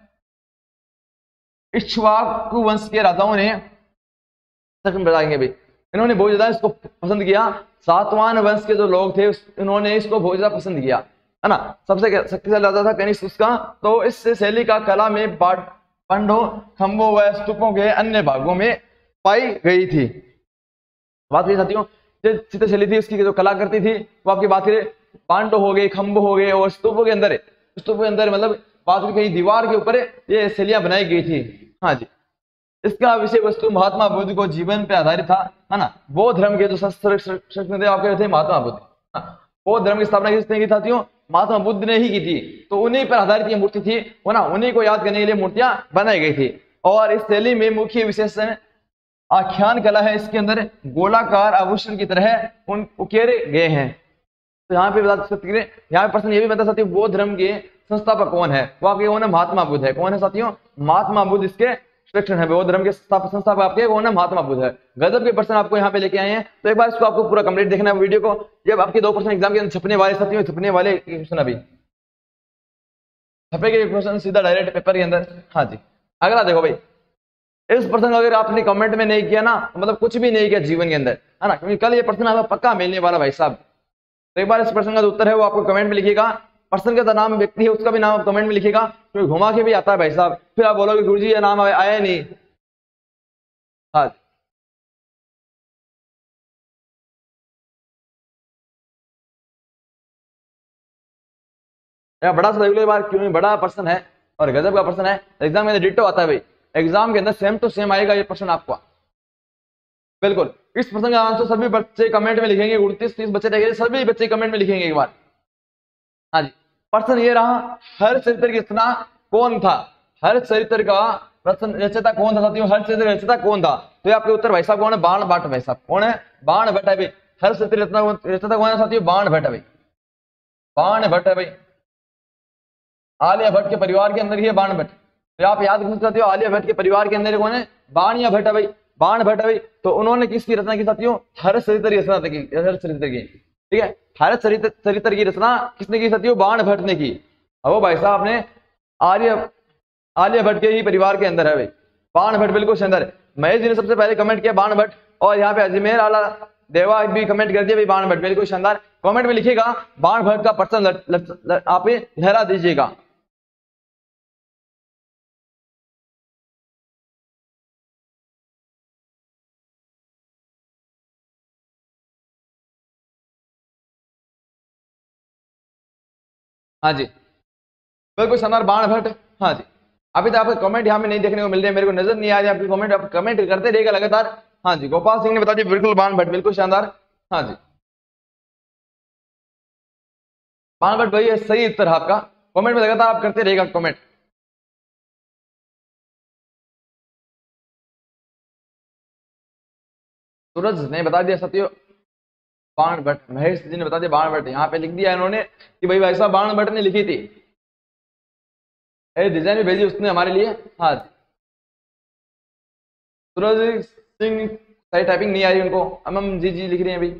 S1: इक्ष्वाकु वंश के राजाओं ने बताएंगे भाई, इन्होंने बहुत ज्यादा इसको पसंद किया। सातवाहन वंश के जो लोग थे इन्होंने इसको बहुत ज्यादा पसंद किया, है ना। सबसे शक्तिशाली राजा था कनिष्क उसका। तो इस शैली का कला में पांडव खंभों व स्तूपों के अन्य भागों में पाई गई थी। बात करें साथियों, चित्र शैली थी इसकी जो कला करती थी, वो आपकी बात करें पांडव हो गए, खंभ हो गए, और स्तूपों के अंदर मतलब बात कहीं दीवार के ऊपर ये शैलियां बनाई गई थी। हाँ जी। इसका विषय वस्तु महात्मा बुद्ध को जीवन पे आधारित था, है ना। बौद्ध धर्म के जो शस्त्र आपके थे महात्मा बुद्ध, बौद्ध धर्म की स्थापना किसने की साथियों? महात्मा बुद्ध ने ही की थी। तो उन्हीं पर आधारित ये मूर्ति थी, वो ना, उन्हीं को याद करने के लिए मूर्तियां बनाई गई थी। और इस शैली में मुख्य विशेषण आख्यान कला है। इसके अंदर गोलाकार आभूषण की तरह उन उकेरे गए हैं। तो यहाँ पे बता सकते हैं, यहाँ पे प्रश्न ये भी बता सकते हैं बौद्ध धर्म के संस्थापक कौन है? वो आपके कौन है? महात्मा बुद्ध है। कौन है साथियों? महात्मा बुद्ध इसके सेक्शन है बौद्ध धर्म के संस्थापक आपके कौन है? महात्मा बुद्ध है। गजब के पर्सन आपको यहाँ पे लेके आए हैं। तो एक बार इसको आपको पूरा कंप्लीट देखना है वीडियो को। जब आपके 2% एग्जाम के अंदर छपने वाले साथियों, छपने वाले क्वेश्चन अभी छपे के क्वेश्चन सीधा डायरेक्ट पेपर के अंदर। हाँ जी, अगला देखो भाई, इस प्रश्न को अगर आपने कमेंट में नहीं किया ना तो मतलब कुछ भी नहीं किया जीवन के अंदर, है ना, क्योंकि कल ये प्रश्न आपको पक्का मिलने वाला भाई साहब। तो एक बार इस प्रश्न का जो उत्तर है वो आपको कमेंट में लिखिएगा। पर्सन का नाम व्यक्ति है उसका भी नाम कमेंट में लिखिएगा, क्योंकि घुमा के भी आता है भाई साहब। फिर आप बोलोगे गुरुजी ये नाम आया नहीं। हाँ, बड़ा सा रेगुलर बार क्यों, बड़ा पर्सन है और गजब का पर्सन है। एग्जाम के अंदर डिट्टो आता है भाई, एग्जाम के अंदर सेम टू सेम आएगा ये पर्सन आपका, बिल्कुल। इस प्रश्न का आंसर सभी बच्चे कमेंट में लिखेंगे। 29-30 बच्चे रहेंगे, सभी बच्चे कमेंट में लिखेंगे एक बार। हाँ जी, प्रश्न ये रहा, हर चरित्र की रचना कौन था? हर चरित्र का प्रश्न रचयिता कौन था साथियों? हर चरित्र रचयिता कौन था? तो ये आपके उत्तर भाई साहब कौन है? बाण भट्ट भाई साहब। कौन है? बाण भट्ट है भाई। हर चरित्र रचयिता कौन है साथियों? बाण भट्ट है भाई। बाण भट्ट है भाई। आलिया भट्ट के परिवार के अंदर ही है बाण भट्ट। तो आप याद कर सकते हो आलिया भट्ट के परिवार के अंदर कौन है? बाणिया भट्ट है भाई। बाण भट्ट है भाई। तो उन्होंने किसकी रचना की साथियों? हर्ष चरित्र की रचना की। हर्ष चरित्र की, ठीक है, हर्ष चरित्र की रचना किसने की साथियों? बाण भट्ट ने की। अब वो भाई साहब ने आलिया भट्ट के ही परिवार के अंदर है भाई। बाण भट्ट बिल्कुल सुंदर। महेश जी ने सबसे पहले कमेंट किया बाण भट्ट, और यहाँ पे अजमेर आला देवा भी कमेंट कर दिया भाई बाण भट्ट, बिल्कुल शानदार। कमेंट में लिखिएगा बाण भट्ट का पर्सन आप लहरा दीजिएगा। हाँ जी, बिल्कुल शानदार, बाण भट्ट। हाँ जी, अभी तो आपको कमेंट यहाँ पे नहीं देखने को मिल रहे, मेरे को नजर नहीं आ रही आपकी कमेंट, आप कमेंट करते रहेगा लगातार। हाँ जी, गोपाल सिंह ने बता दिया बिल्कुल बाण भट्ट, बिल्कुल शानदार। हाँ जी, बाण भट्ट भाई सही उत्तर है आपका। कमेंट में लगातार आप करते रहेगा कमेंट। सूरज ने बता दिया साथियों बाण भट्ट। महेश जी ने बता दिया बाण भट्ट। यहाँ पे लिख दिया इन्होंने कि भाई भाई साहब बाण भट्ट ने लिखी थी। डिजाइन भी भेजी उसने हमारे लिए। हाँ जी, सूरज सिंह सही टाइपिंग नहीं आ रही उनको, एम जी जी लिख रही हैं अभी।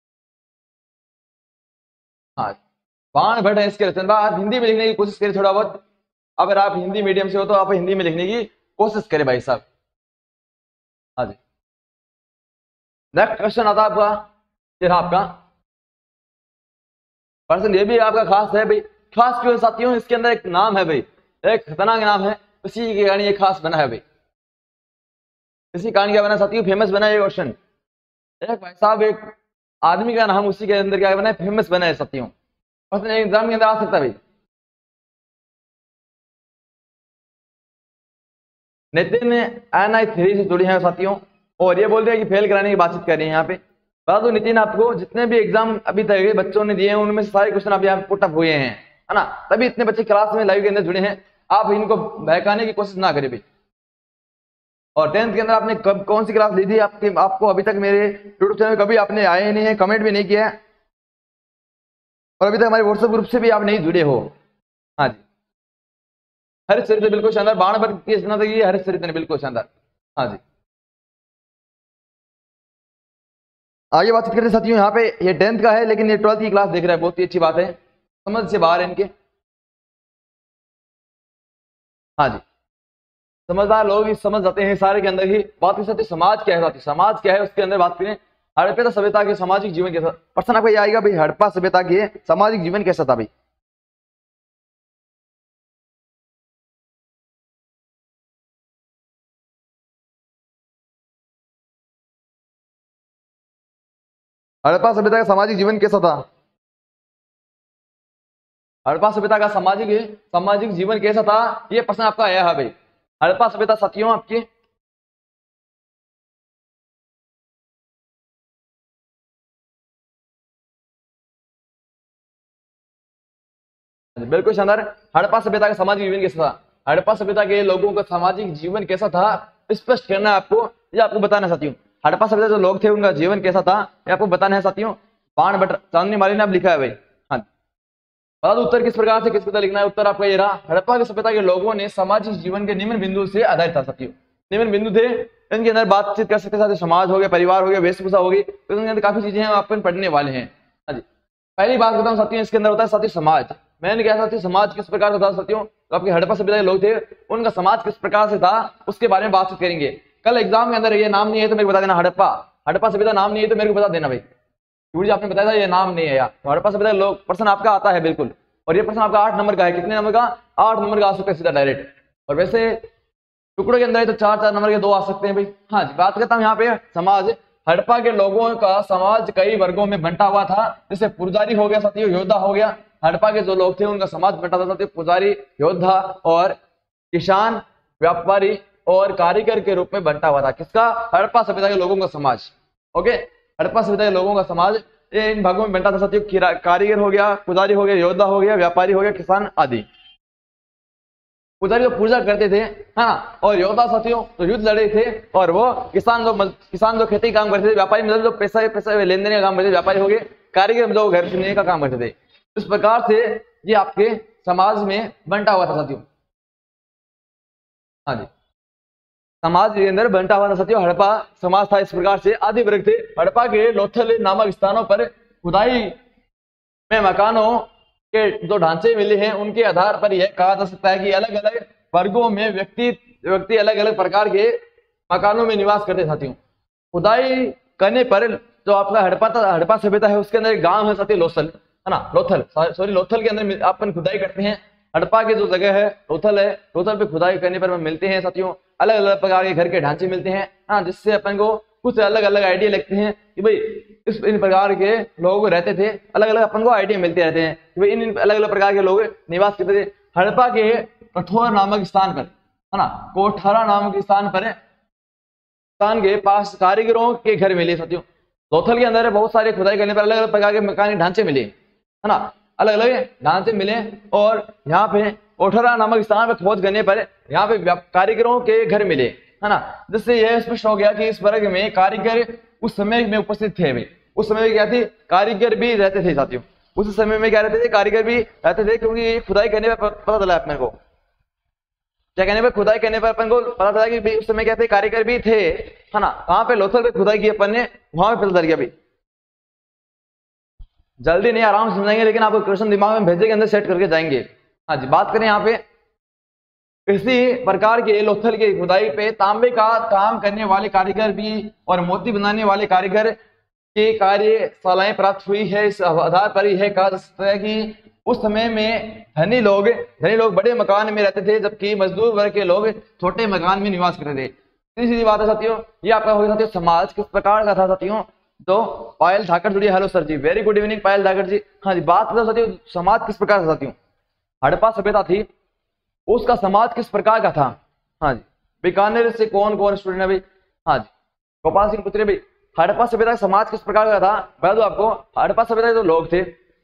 S1: हाँ, बाण भट्ट है इसके रचना। आप हिंदी में लिखने की कोशिश करें थोड़ा बहुत, अगर आप हिंदी मीडियम से हो तो आप हिंदी में लिखने की कोशिश करें भाई साहब। हाँ जी, नेक्स्ट क्वेश्चन आता है आपका, फिर आपका पर्सन ये भी आपका खास है भाई। खास क्यों साथियों? इसके अंदर एक नाम है भाई, एक खतरनाक नाम है, उसी के कारण ये खास बना है भाई। इसी कारण क्या बना साथियों? फेमस बना है ये क्वेश्चन। एक भाई साहब, एक आदमी का नाम उसी के अंदर क्या बना है? फेमस बना है साथियों। पर्सन एग्जाम के अंदर आ सकता है भाई। नितिन NI3 से जुड़े हैं साथियों, और ये बोल रहे हैं कि फेल कराने की बातचीत कर रहे हैं यहाँ पे। बता दो नितिन आपको, जितने भी एग्जाम अभी तक बच्चों ने दिए हैं उनमें से सारे क्वेश्चन आप यहाँ पुट अप हुए हैं, है ना, तभी इतने बच्चे क्लास में लाइव के अंदर जुड़े हैं। आप इनको बहकाने की कोशिश ना करें भाई। और 10th के अंदर आपने कब कौन सी क्लास ली थी आपको अभी तक मेरे यूट्यूब चैनल कभी आपने आए ही नहीं है, कमेंट भी नहीं किया है, और अभी तक हमारे व्हाट्सएप ग्रुप से भी आप नहीं जुड़े हो। हाँ जी, हर चरित्र बिल्कुल शानदार। बाण भट्ट की रचना थी हर चरित्र बिल्कुल शानदार। हाँ जी, आगे बातचीत करते साथियों। यहाँ पे ये 10th का है लेकिन ये 12th की क्लास देख रहा है, बहुत ही अच्छी बात है, समझ से बाहर है इनके। हाँ जी, समझदार लोग ही समझ जाते हैं सारे के अंदर ही बात कर सकते। समाज क्या है साथी? समाज क्या है उसके अंदर बात करें। हड़प्पा सभ्यता के सामाजिक जीवन कैसा? प्रश्न आपको ये आएगा भाई, हड़प्पा सभ्यता के सामाजिक जीवन कैसा था भाई? हड़प्पा सभ्यता का सामाजिक जीवन कैसा था? हड़प्पा सभ्यता का सामाजिक जीवन कैसा था, ये प्रश्न आपका आया है भाई। हड़प्पा सभ्यता साथियों आपकी बिल्कुल शानदार। हड़प्पा सभ्यता का सामाजिक जीवन कैसा था? हड़प्पा सभ्यता के लोगों का सामाजिक जीवन कैसा था, स्पष्ट करना है आपको, ये आपको बताना है साथियों। हड़प्पा सभ्यता जो लोग थे उनका जीवन कैसा था, ये आपको बताना है साथियों। बाण भट्ट चांदनी माली ने आप लिखा है भाई। हाँ, बता दो उत्तर किस प्रकार से किस प्रकार लिखना है। उत्तर आपका ये रहा, हड़प्पा की सभ्यता के लोगों ने सामाजिक जीवन के निम्न बिंदु से आधारित था साथियों। निम्न बिंदु थे, इनके अंदर बातचीत कर सकते साथियों, समाज हो गया, परिवार हो गया, वेशभूषा हो गई, तो इनके अंदर काफी चीजें हम अपन पढ़ने वाले हैं। हाँ जी, पहली बात करता हूँ साथियों, इसके अंदर होता है साथियों समाज। मैंने क्या साथियों, समाज किस प्रकार से था साथियों, तो आपके हड़प्पा सभ्यता के लोग थे, उनका समाज किस प्रकार से था उसके बारे में बातचीत करेंगे। कल एग्जाम के अंदर ये नाम नहीं है तो मेरे को बता देना, हड़प्पा सभ्यता नाम नहीं है तो मेरे को बता देना भाई, क्योंकि आपने बताया था ये नाम नहीं है यार। तो हड़प्पा सभ्यता लोग प्रश्न आपका आता है बिल्कुल, और ये प्रश्न आपका 8 नंबर का है। कितने नंबर का? 8 नंबर का आ सकता है सीधा डायरेक्ट। और वैसे टुकड़ों के अंदर तो 4-4 नंबर के 2 आ सकते हैं भाई। हाँ जी, बात करता हूँ यहाँ पे समाज। हड़प्पा के लोगों का समाज कई वर्गों में बंटा हुआ था, जैसे पुजारी हो गया साथियों, योद्धा हो गया। हड़प्पा के जो लोग थे उनका समाज बंटा था साथियों, पुजारी, योद्धा और किसान, व्यापारी और कारीगर के रूप में बंटा हुआ था। किसका? हड़प्पा सभ्यता के लोगों का समाज। ओके, हड़प्पा सभ्यता के लोगों का समाज ये इन भागों में बंटा था साथियों, कारीगर हो गया, पुजारी हो गया, योद्धा हो गया, व्यापारी हो गया, किसान आदि। पुजारी तो पूजा करते थे, हाँ, और योद्धा साथियों तो युद्ध लड़े थे, और वो किसान जो खेती काम करते थे, व्यापारी मतलब जो पैसा लेन देन का काम करते थे, व्यापारी हो गए, कारीगर जो घर चुनने का काम करते थे। इस प्रकार से ये आपके समाज में बंटा हुआ था साथियों। हाँ जी, समाज के अंदर बंटा हुआ था साथियों, हड़प्पा समाज था इस प्रकार से। आदि वर्ग थे। हड़प्पा के लोथल नामक स्थानों पर खुदाई में मकानों के जो ढांचे मिले हैं उनके आधार पर यह कहा जा सकता है कि अलग अलग वर्गों में व्यक्ति अलग अलग प्रकार के मकानों में निवास करते साथियों। खुदाई करने पर जो आपका हड़प्पा सभ्यता है उसके अंदर एक गांव है साथियों, लोथल है ना, लोथल के अंदर अपन खुदाई करते हैं। हड़प्पा की जो जगह है लोथल है, लोथल पे खुदाई करने पर मिलते हैं साथियों अलग अलग प्रकार के घर के ढांचे मिलते हैं, हाँ, जिससे अपन को कुछ अलग अलग आइडिया लगते हैं कि भाई इन प्रकार के लोग रहते थे। अलग अलग अपन को आइडिया मिलते रहते हैं कि भाई इन अलग अलग प्रकार के लोग निवास करते थे। हड़प्पा के कठोर नामक स्थान पर, है ना, कोठारा नामक स्थान के पास कारीगरों के घर मिले साथियों। लोथल के अंदर बहुत सारे खुदाई करने पर अलग अलग प्रकार के मकानी ढांचे मिले, है ना, अलग अलग ढांचे मिले। और यहाँ पे कोठारा नामक स्थान पर खोज करने पर यहाँ पे कारीगरों के घर मिले, है ना, जिससे यह स्पष्ट हो गया कि इस वर्ग में कारीगर उस समय में उपस्थित थे। भाई उस समय में क्या थी? कारीगर भी रहते थे साथियों। उस समय में क्या रहते थे? कारीगर भी रहते थे, क्योंकि खुदाई करने पर पता चला अपने को, क्या कहने पर खुदाई करने पर अपन को पता चला कि उस समय क्या थे? कारीगर भी थे, है ना। कहाँ पे? लोथल पे खुदाई की अपन ने, वहां पे पता चल गया। भाई जल्दी नहीं, आराम से समझाएंगे, लेकिन आपको क्वेश्चन दिमाग में भेजे के अंदर सेट करके जाएंगे। हाँ जी, बात करें यहाँ पे इसी प्रकार के लोथल के खुदाई पे तांबे का काम करने वाले कारीगर भी और मोती बनाने वाले कारीगर के कार्यशालाएं प्राप्त हुई है। इस आधार पर यह कहा जा सकता है कि उस समय में धनी लोग बड़े मकान में रहते थे, जबकि मजदूर वर्ग के लोग छोटे मकान में निवास करते थे। सीधी बात है साथियों, ये आपका हो गया साथियों समाज किस प्रकार का था साथियों। तो पायल धाकड़ जुड़ी, हेलो सर जी, very good evening Payal Dhakad ji. हाँ जी, बात करो साथियों समाज किस प्रकार का साथियों। हड़प्पा सभ्यता थी, उसका समाज किस प्रकार का था। हाँ जी, बीकानेर से कौन कौन स्टूडेंट है भाई? हाँ जी, गोपाल सिंह पुत्री भाई, हड़प्पा सभ्यता का समाज किस प्रकार का था बता दो आपको। हड़प्पा सभ्यता के जो लोग थे,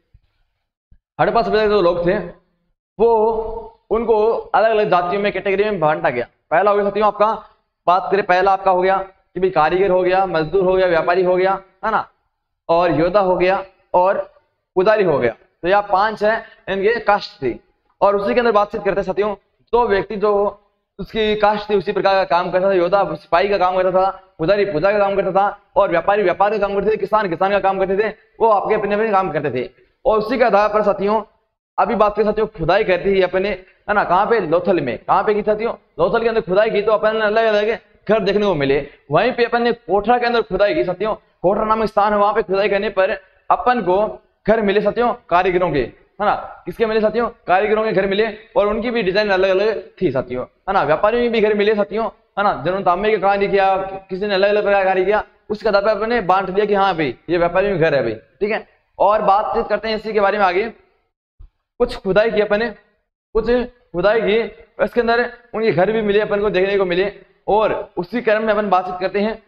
S1: हड़प्पा सभ्यता के जो लोग थे वो उनको अलग अलग जातियों में, कैटेगरी में बांटा गया। पहला हो गया साथियों आपका, बात करें पहला आपका हो गया कि भाई कारीगर हो गया, मजदूर हो गया, व्यापारी हो गया, है ना, और योद्धा हो गया और पुजारी हो गया। तो यह 5 है इनके कास्ट थी। और उसी के अंदर बातचीत करते हैं साथियों, तो व्यक्ति जो उसकी कास्ट थी उसी प्रकार का काम करता था। योद्धा सिपाही का काम करता था, पुजारी पूजा का काम करता था, और व्यापारी व्यापार का काम करते थे, किसान का काम करते थे। वो आपके अपने अपने काम करते थे। और उसी के आधार पर साथियों अभी बात करें साथियों, खुदाई करती थी अपने, है ना, कहाँ पे? लोथल में। कहाँ पे की साथियों? लोथल के अंदर खुदाई की, तो अपन अलग अलग घर देखने को मिले। वहीं पे अपन ने कोठरा के अंदर खुदाई की साथियों, कोठरा नामक स्थान है, वहां पे खुदाई करने पर अपन को घर मिले साथियों कारीगरों के, है ना। किसके मिले साथियों? कारीगरों के घर मिले, और उनकी भी डिजाइन अलग अलग थी साथियों, है ना। व्यापारियों के भी घर मिले साथियों, है ना, जिन्होंने तांबे का कार्य किया, किसी ने अलग अलग प्रकार का कार्य किया, उसके आधार पर अपने बांट दिया कि हाँ भाई ये व्यापारियों के घर है भाई, ठीक है। और बातचीत करते हैं इसी के बारे में आगे। कुछ खुदाई की अपन ने, कुछ खुदाई की, इसके अंदर उनके घर भी मिले अपन को देखने को मिले। और उसी क्रम में अपन बातचीत करते हैं,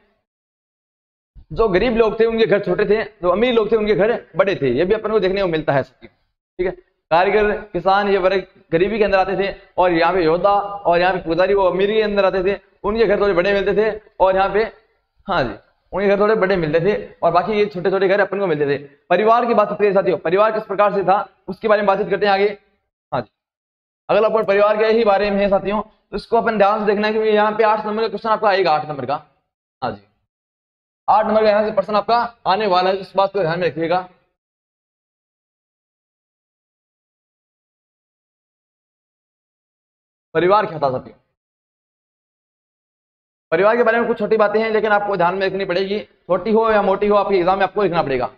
S1: जो गरीब लोग थे उनके घर छोटे थे, जो अमीर लोग थे उनके घर बड़े थे, ये भी अपन को देखने को मिलता है, ठीक है। कारीगर किसान ये वर्ग गरीबी के अंदर आते थे, और यहाँ पे योद्धा और यहाँ पे पुजारी वो अमीरी के अंदर आते थे, उनके घर थोड़े बड़े मिलते थे। और यहाँ पे हाँ जी उनके घर थोड़े बड़े मिलते थे, और बाकी ये छोटे छोटे घर अपन को मिलते थे। परिवार की बात करते हैं साथियों, परिवार किस प्रकार से था उसके बारे में बातचीत करते हैं आगे। हाँ जी, अगर अपन परिवार के ही बारे में है साथियों, तो इसको अपन ध्यान से देखना है, क्योंकि यहाँ पे 8 नंबर का क्वेश्चन आपका आएगा, 8 नंबर का। हाँ जी, 8 नंबर का यहाँ से प्रश्न आपका आने वाला है, इस बात को ध्यान में रखिएगा। परिवार क्या था साथियों? परिवार के बारे में कुछ छोटी बातें हैं, लेकिन आपको ध्यान में रखनी पड़ेगी, छोटी हो या मोटी हो, आपके एग्जाम में आपको लिखना पड़ेगा।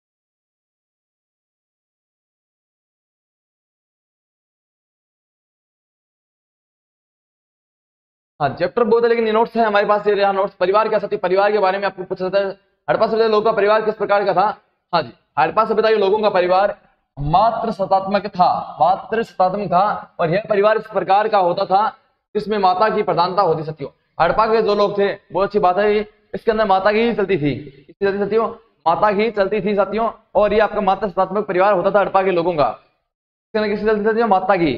S1: हाँ, चैप्टर बहुत है, लेकिन ये नोट्स है हमारे पास, ये नोट्स। परिवार क्या साथी? परिवार के बारे में आपको पूछा जाता है, हड़प्पा सभ्यता लोगों का परिवार किस प्रकार का था? हाँ जी, हड़प्पा सभ्यता के लोगों का परिवार मात्र सत्तात्मक था, मात्र सत्तात्मक था। और यह परिवार इस प्रकार का होता था जिसमें माता की प्रधानता होती साथियों। हड़प्पा के जो लोग थे, बहुत अच्छी बात है, इसके अंदर माता की ही चलती थी, साथियों, माता की चलती थी साथियों। और ये आपका मात्र सत्तात्मक परिवार होता था हड़प्पा के लोगों का। इसके अंदर किसी चलती थी? माता की।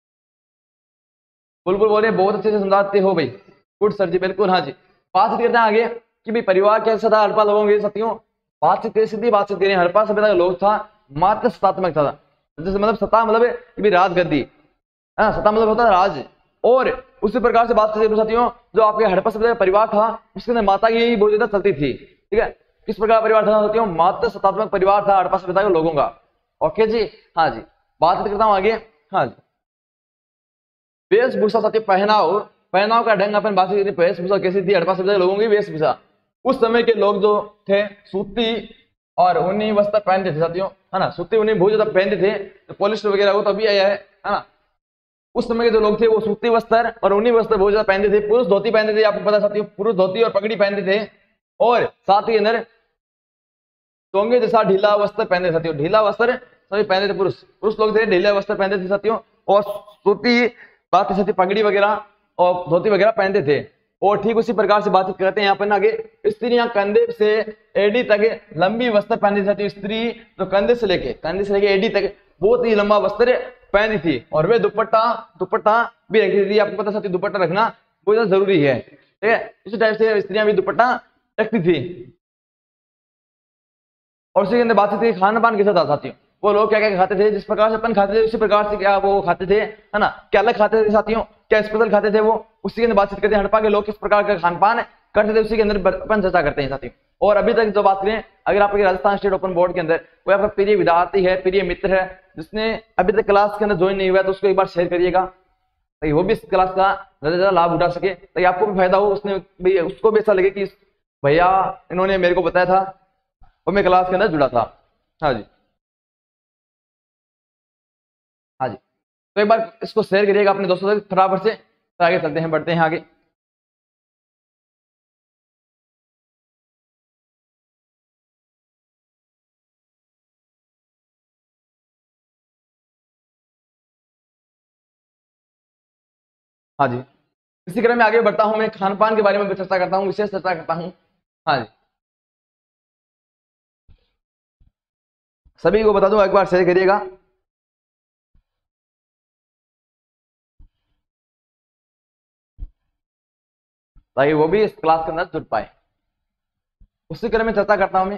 S1: बुलबुल बोले बहुत अच्छे से समझाते हो भाई, गुड सर जी, बिल्कुल। हाँ जी, बातचीत करते हैं आगे कि भाई परिवार कैसा था हड़प्पा लोगों के साथियों। बातचीत करें, सीधी बातचीत करें। हड़प्पा सभ्यता का लोग था मात्र सत्तात्मक था, जैसे मतलब सत्ता मतलब है कि भाई राजगद्दी, हाँ, सत्ता मतलब होता है राज। और उसी प्रकार से बात करते साथियों, जो आपके हड़प्पा सभ्यता का परिवार था उसके अंदर माता की ही बहुत ज्यादा चलती थी। ठीक है, किस प्रकार परिवार था साथियों? मात्र सत्तात्मक परिवार था हड़प्पा सभ्यता के लोगों का। ओके जी, हाँ जी, बात करता हूँ आगे। हाँ जी, वेशभूषा साथी, पहनाव, पहनाव का ढंग अपन बात करें, वेशभूषा कैसी थी हड़प्पा सभ्यता के लोगों की वेशभूषा? उस समय के लोग जो थे सूती और ऊनी वस्त्र पहनते थे साथियों, है ना, सूती ऊनी बहुत ज्यादा पहनते थे। तो पॉलिस्टर वगैरह वो तो अभी आया है ना। उस समय के जो लोग थे वो सूती वस्त्र और ऊनी वस्त्र बहुत ज्यादा पहनते थे। पुरुष धोती पहनते थे, आपको पता साथियों, पुरुष धोती और पगड़ी पहनते थे। और साथ ही अंदर चोंगे जैसा ढीला वस्त्र पहनते थे साथियों, ढीला वस्त्र सभी पहनते थे, पुरुष पुरुष लोग थे, ढीले वस्त्र पहनते थे साथियों। और सूती बात साथी पगड़ी वगैरह और धोती वगैरह पहनते थे। और ठीक उसी प्रकार से बातचीत करते हैं यहाँ पर आगे। स्त्रियां कंधे से एडी तक लंबी वस्त्र पहनती थी। स्त्री तो कंधे से लेके एडी तक बहुत ही लंबा वस्त्र पहनती थी। और वे दुपट्टा दुपट्टा भी रखती थी, आपको पता साथी दुपट्टा रखना बहुत ज्यादा जरूरी है। ठीक है, इसी टाइप से स्त्रियां भी दुपट्टा रखती थी। और उसी के अंदर बातचीत की खान पान कैसा था साथियों? वो लोग क्या क्या खाते थे, जिस प्रकार से अपन खाते थे उसी प्रकार से क्या वो खाते थे, है ना, क्या अलग खाते थे साथियों, क्या स्पेशल खाते थे वो, उसी के अंदर बातचीत करते हैं। हड़प्पा के लोग किस प्रकार का खान पान करते थे उसी के अंदर अपन चर्चा करते हैं साथियों। और अभी तक जो बात करें, अगर आपके राजस्थान स्टेट ओपन बोर्ड के अंदर कोई आपका प्रिय विद्यार्थी है, प्रिय मित्र है, जिसने अभी तक क्लास के अंदर ज्वाइन नहीं हुआ है, तो उसको एक बार शेयर करिएगा ताकि वो भी इस क्लास का ज्यादा ज्यादा लाभ उठा सके, ताकि आपको भी फायदा हो, उसने भी उसको भी ऐसा लगे कि भैया इन्होंने मेरे को बताया था और मैं क्लास के अंदर जुड़ा था। हाँ जी, हाँ जी, तो एक बार इसको शेयर करिएगा अपने दोस्तों तक फटाफट से। तो आगे चलते हैं, बढ़ते हैं आगे। हाँ जी, इसी क्रम में आगे बढ़ता हूं, मैं खान पान के बारे में चर्चा करता हूं, विशेष चर्चा करता हूं। हाँ जी, सभी को बता दूं, एक बार शेयर करिएगा। ताकि वो भी इस क्लास के अंदर जुड़ पाए। उसी क्रम में चर्चा करता हूं मैं।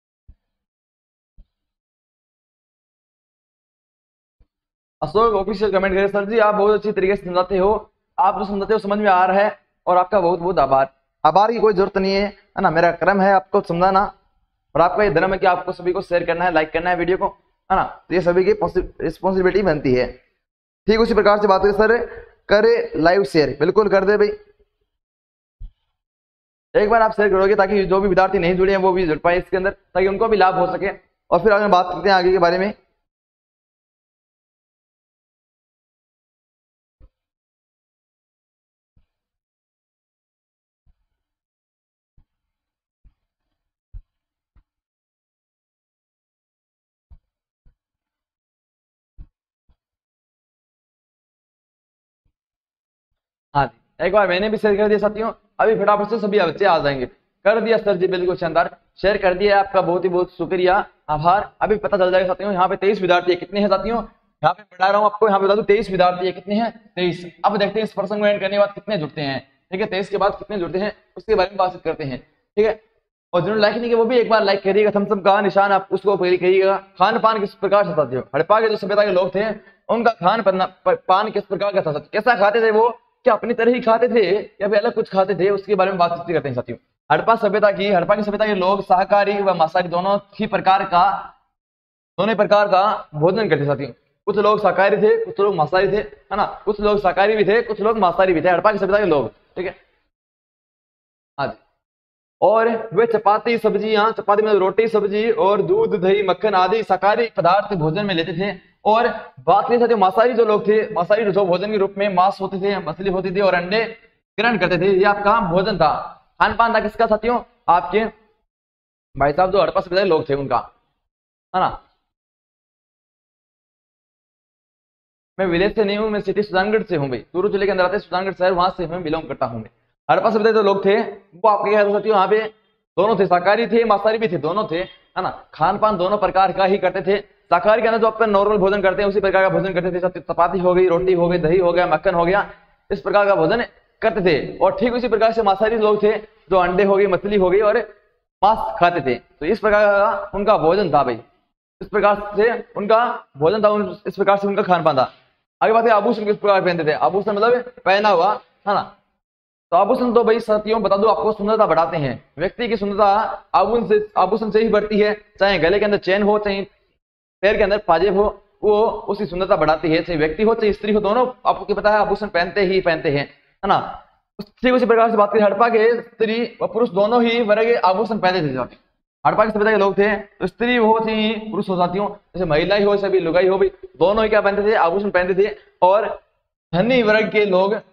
S1: अशोक ऑफिशियल कमेंट करे, सर जी आप बहुत अच्छी तरीके से समझाते हो, आप जो समझाते हो समझ में आ रहा है, और आपका बहुत बहुत आभार। आभार की कोई जरूरत नहीं है ना, मेरा क्रम है आपको समझाना, और आपका ये धर्म है कि आपको सभी को शेयर करना है, लाइक करना है वीडियो को, है ना, तो ये सभी की रिस्पॉन्सिबिलिटी बनती है। ठीक उसी प्रकार से बात करें, सर करे लाइव शेयर, बिल्कुल कर दे भाई, एक बार आप शेयर करोगे ताकि जो भी विद्यार्थी नहीं जुड़े हैं वो भी जुड़ पाए इसके अंदर, ताकि उनको भी लाभ हो सके। और फिर आगे बात करते हैं आगे के बारे में। हाँ जी, एक बार मैंने भी शेयर कर दिया साथियों, अभी फटाफट से सभी बच्चे आ जाएंगे। कर दिया सर जी, बिल्कुल शानदार, शेयर कर दिया, आपका बहुत ही बहुत शुक्रिया, आभार। अभी पता चल जाएगा साथियों, यहाँ पे 23 विद्यार्थी है, कितने हैं साथियों, यहाँ पे बढ़ा रहा हूँ आपको, यहाँ पे बता दूं 23 विद्यार्थी है, कितने हैं 23। अब देखते हैं इस प्रसंग को एंड करने के बाद कितने जुड़ते हैं। ठीक है, 23 के बाद कितने जुड़ते हैं उसके बारे में बातचीत करते हैं। ठीक है, और जिन्होंने लाइक नहीं किया वो भी एक बार लाइक करिएगा, थम्स अप का निशान आप उसको करिएगा। खान पान किस प्रकार से था? हड़प्पा के जो सभ्यता के लोग थे उनका खान पान किस प्रकार का था? कैसा खाते थे वो? क्या अपनी तरह ही खाते थे या फिर अलग कुछ खाते थे? उसके बारे में बातचीत करते हैं साथियों। हड़प्पा की सभ्यता के लोग शाकाहारी व मांसाहारी दोनों प्रकार का भोजन करते साथियों। कुछ लोग शाकाहारी थे, कुछ लोग मांसाहारी थे, है ना। कुछ लोग शाकाहारी भी थे, कुछ लोग मांसाहारी भी थे, हड़प्पा की सभ्यता के लोग, ठीक है। हाँ जी। और वे चपाती में रोटी सब्जी और दूध दही मक्खन आदि शाकाहारी पदार्थ भोजन में लेते थे। और बात करें साथियों मांसाहारी जो लोग थे, मांसाहारी जो भोजन के रूप में मांस होते थे, मछली होती थी और अंडे ग्रहण करते थे। ये आपका भोजन था, खान पान था किसका साथियों? आपके भाई साहब जो हड़प्पा सभ्यता के लोग थे उनका, है ना। मैं विलेज से नहीं हूँ, मैं सिटी सुजानगढ़ से हूँ भाई, चूरू जिले के अंदर आते सुजानगढ़ शहर, वहां से मैं बिलोंग करता हूँ। मैं हड़प्पा सभ्यता जो लोग थे वो आपके क्या साथियों यहाँ पे दोनों थे, शाकाहारी थे मांसाहारी भी थे, दोनों थे, है ना। खान पान दोनों प्रकार का ही करते थे। शाकाहारी के अंदर जो अपन नॉर्मल भोजन करते हैं उसी प्रकार का भोजन करते थे। चपाती हो गई, रोटी हो गई, दही हो गया, मक्खन हो गया, इस प्रकार का भोजन करते थे। और ठीक उसी प्रकार से मांसाहारी लोग थे जो अंडे हो गई, मछली हो गई और मांस खाते थे। तो इस प्रकार का उनका भोजन था भाई, इस प्रकार से उनका भोजन था, इस प्रकार से उनका खान पान था। आगे बात है आभूषण किस प्रकार पहनते थे? आभूषण मतलब पहना हुआ, है ना। तो आभूषण तो भाई साथियों बता दो आपको सुंदरता बढ़ाते हैं। व्यक्ति की सुंदरता आभूषण से ही बढ़ती है। चाहे गले के अंदर चेन हो, चाहे पैर के अंदर पाजेब हो, वो उसकी सुंदरता बढ़ाती है। चाहे व्यक्ति हो चाहे स्त्री हो, दोनों आपको पता है आभूषण पहनते हैं, है ना। ठीक उसी प्रकार से बात करें हड़प्पा के स्त्री व पुरुष दोनों ही वर्ग आभूषण पहनते थे। हड़प्पा की सभ्यता के लोग थे तो स्त्री हो चाहे पुरुष हो साथियों, जैसे महिला हो सभी लुगाई हो भी, दोनों ही क्या पहनते थे? आभूषण पहनते थे। और धनी वर्ग के लोग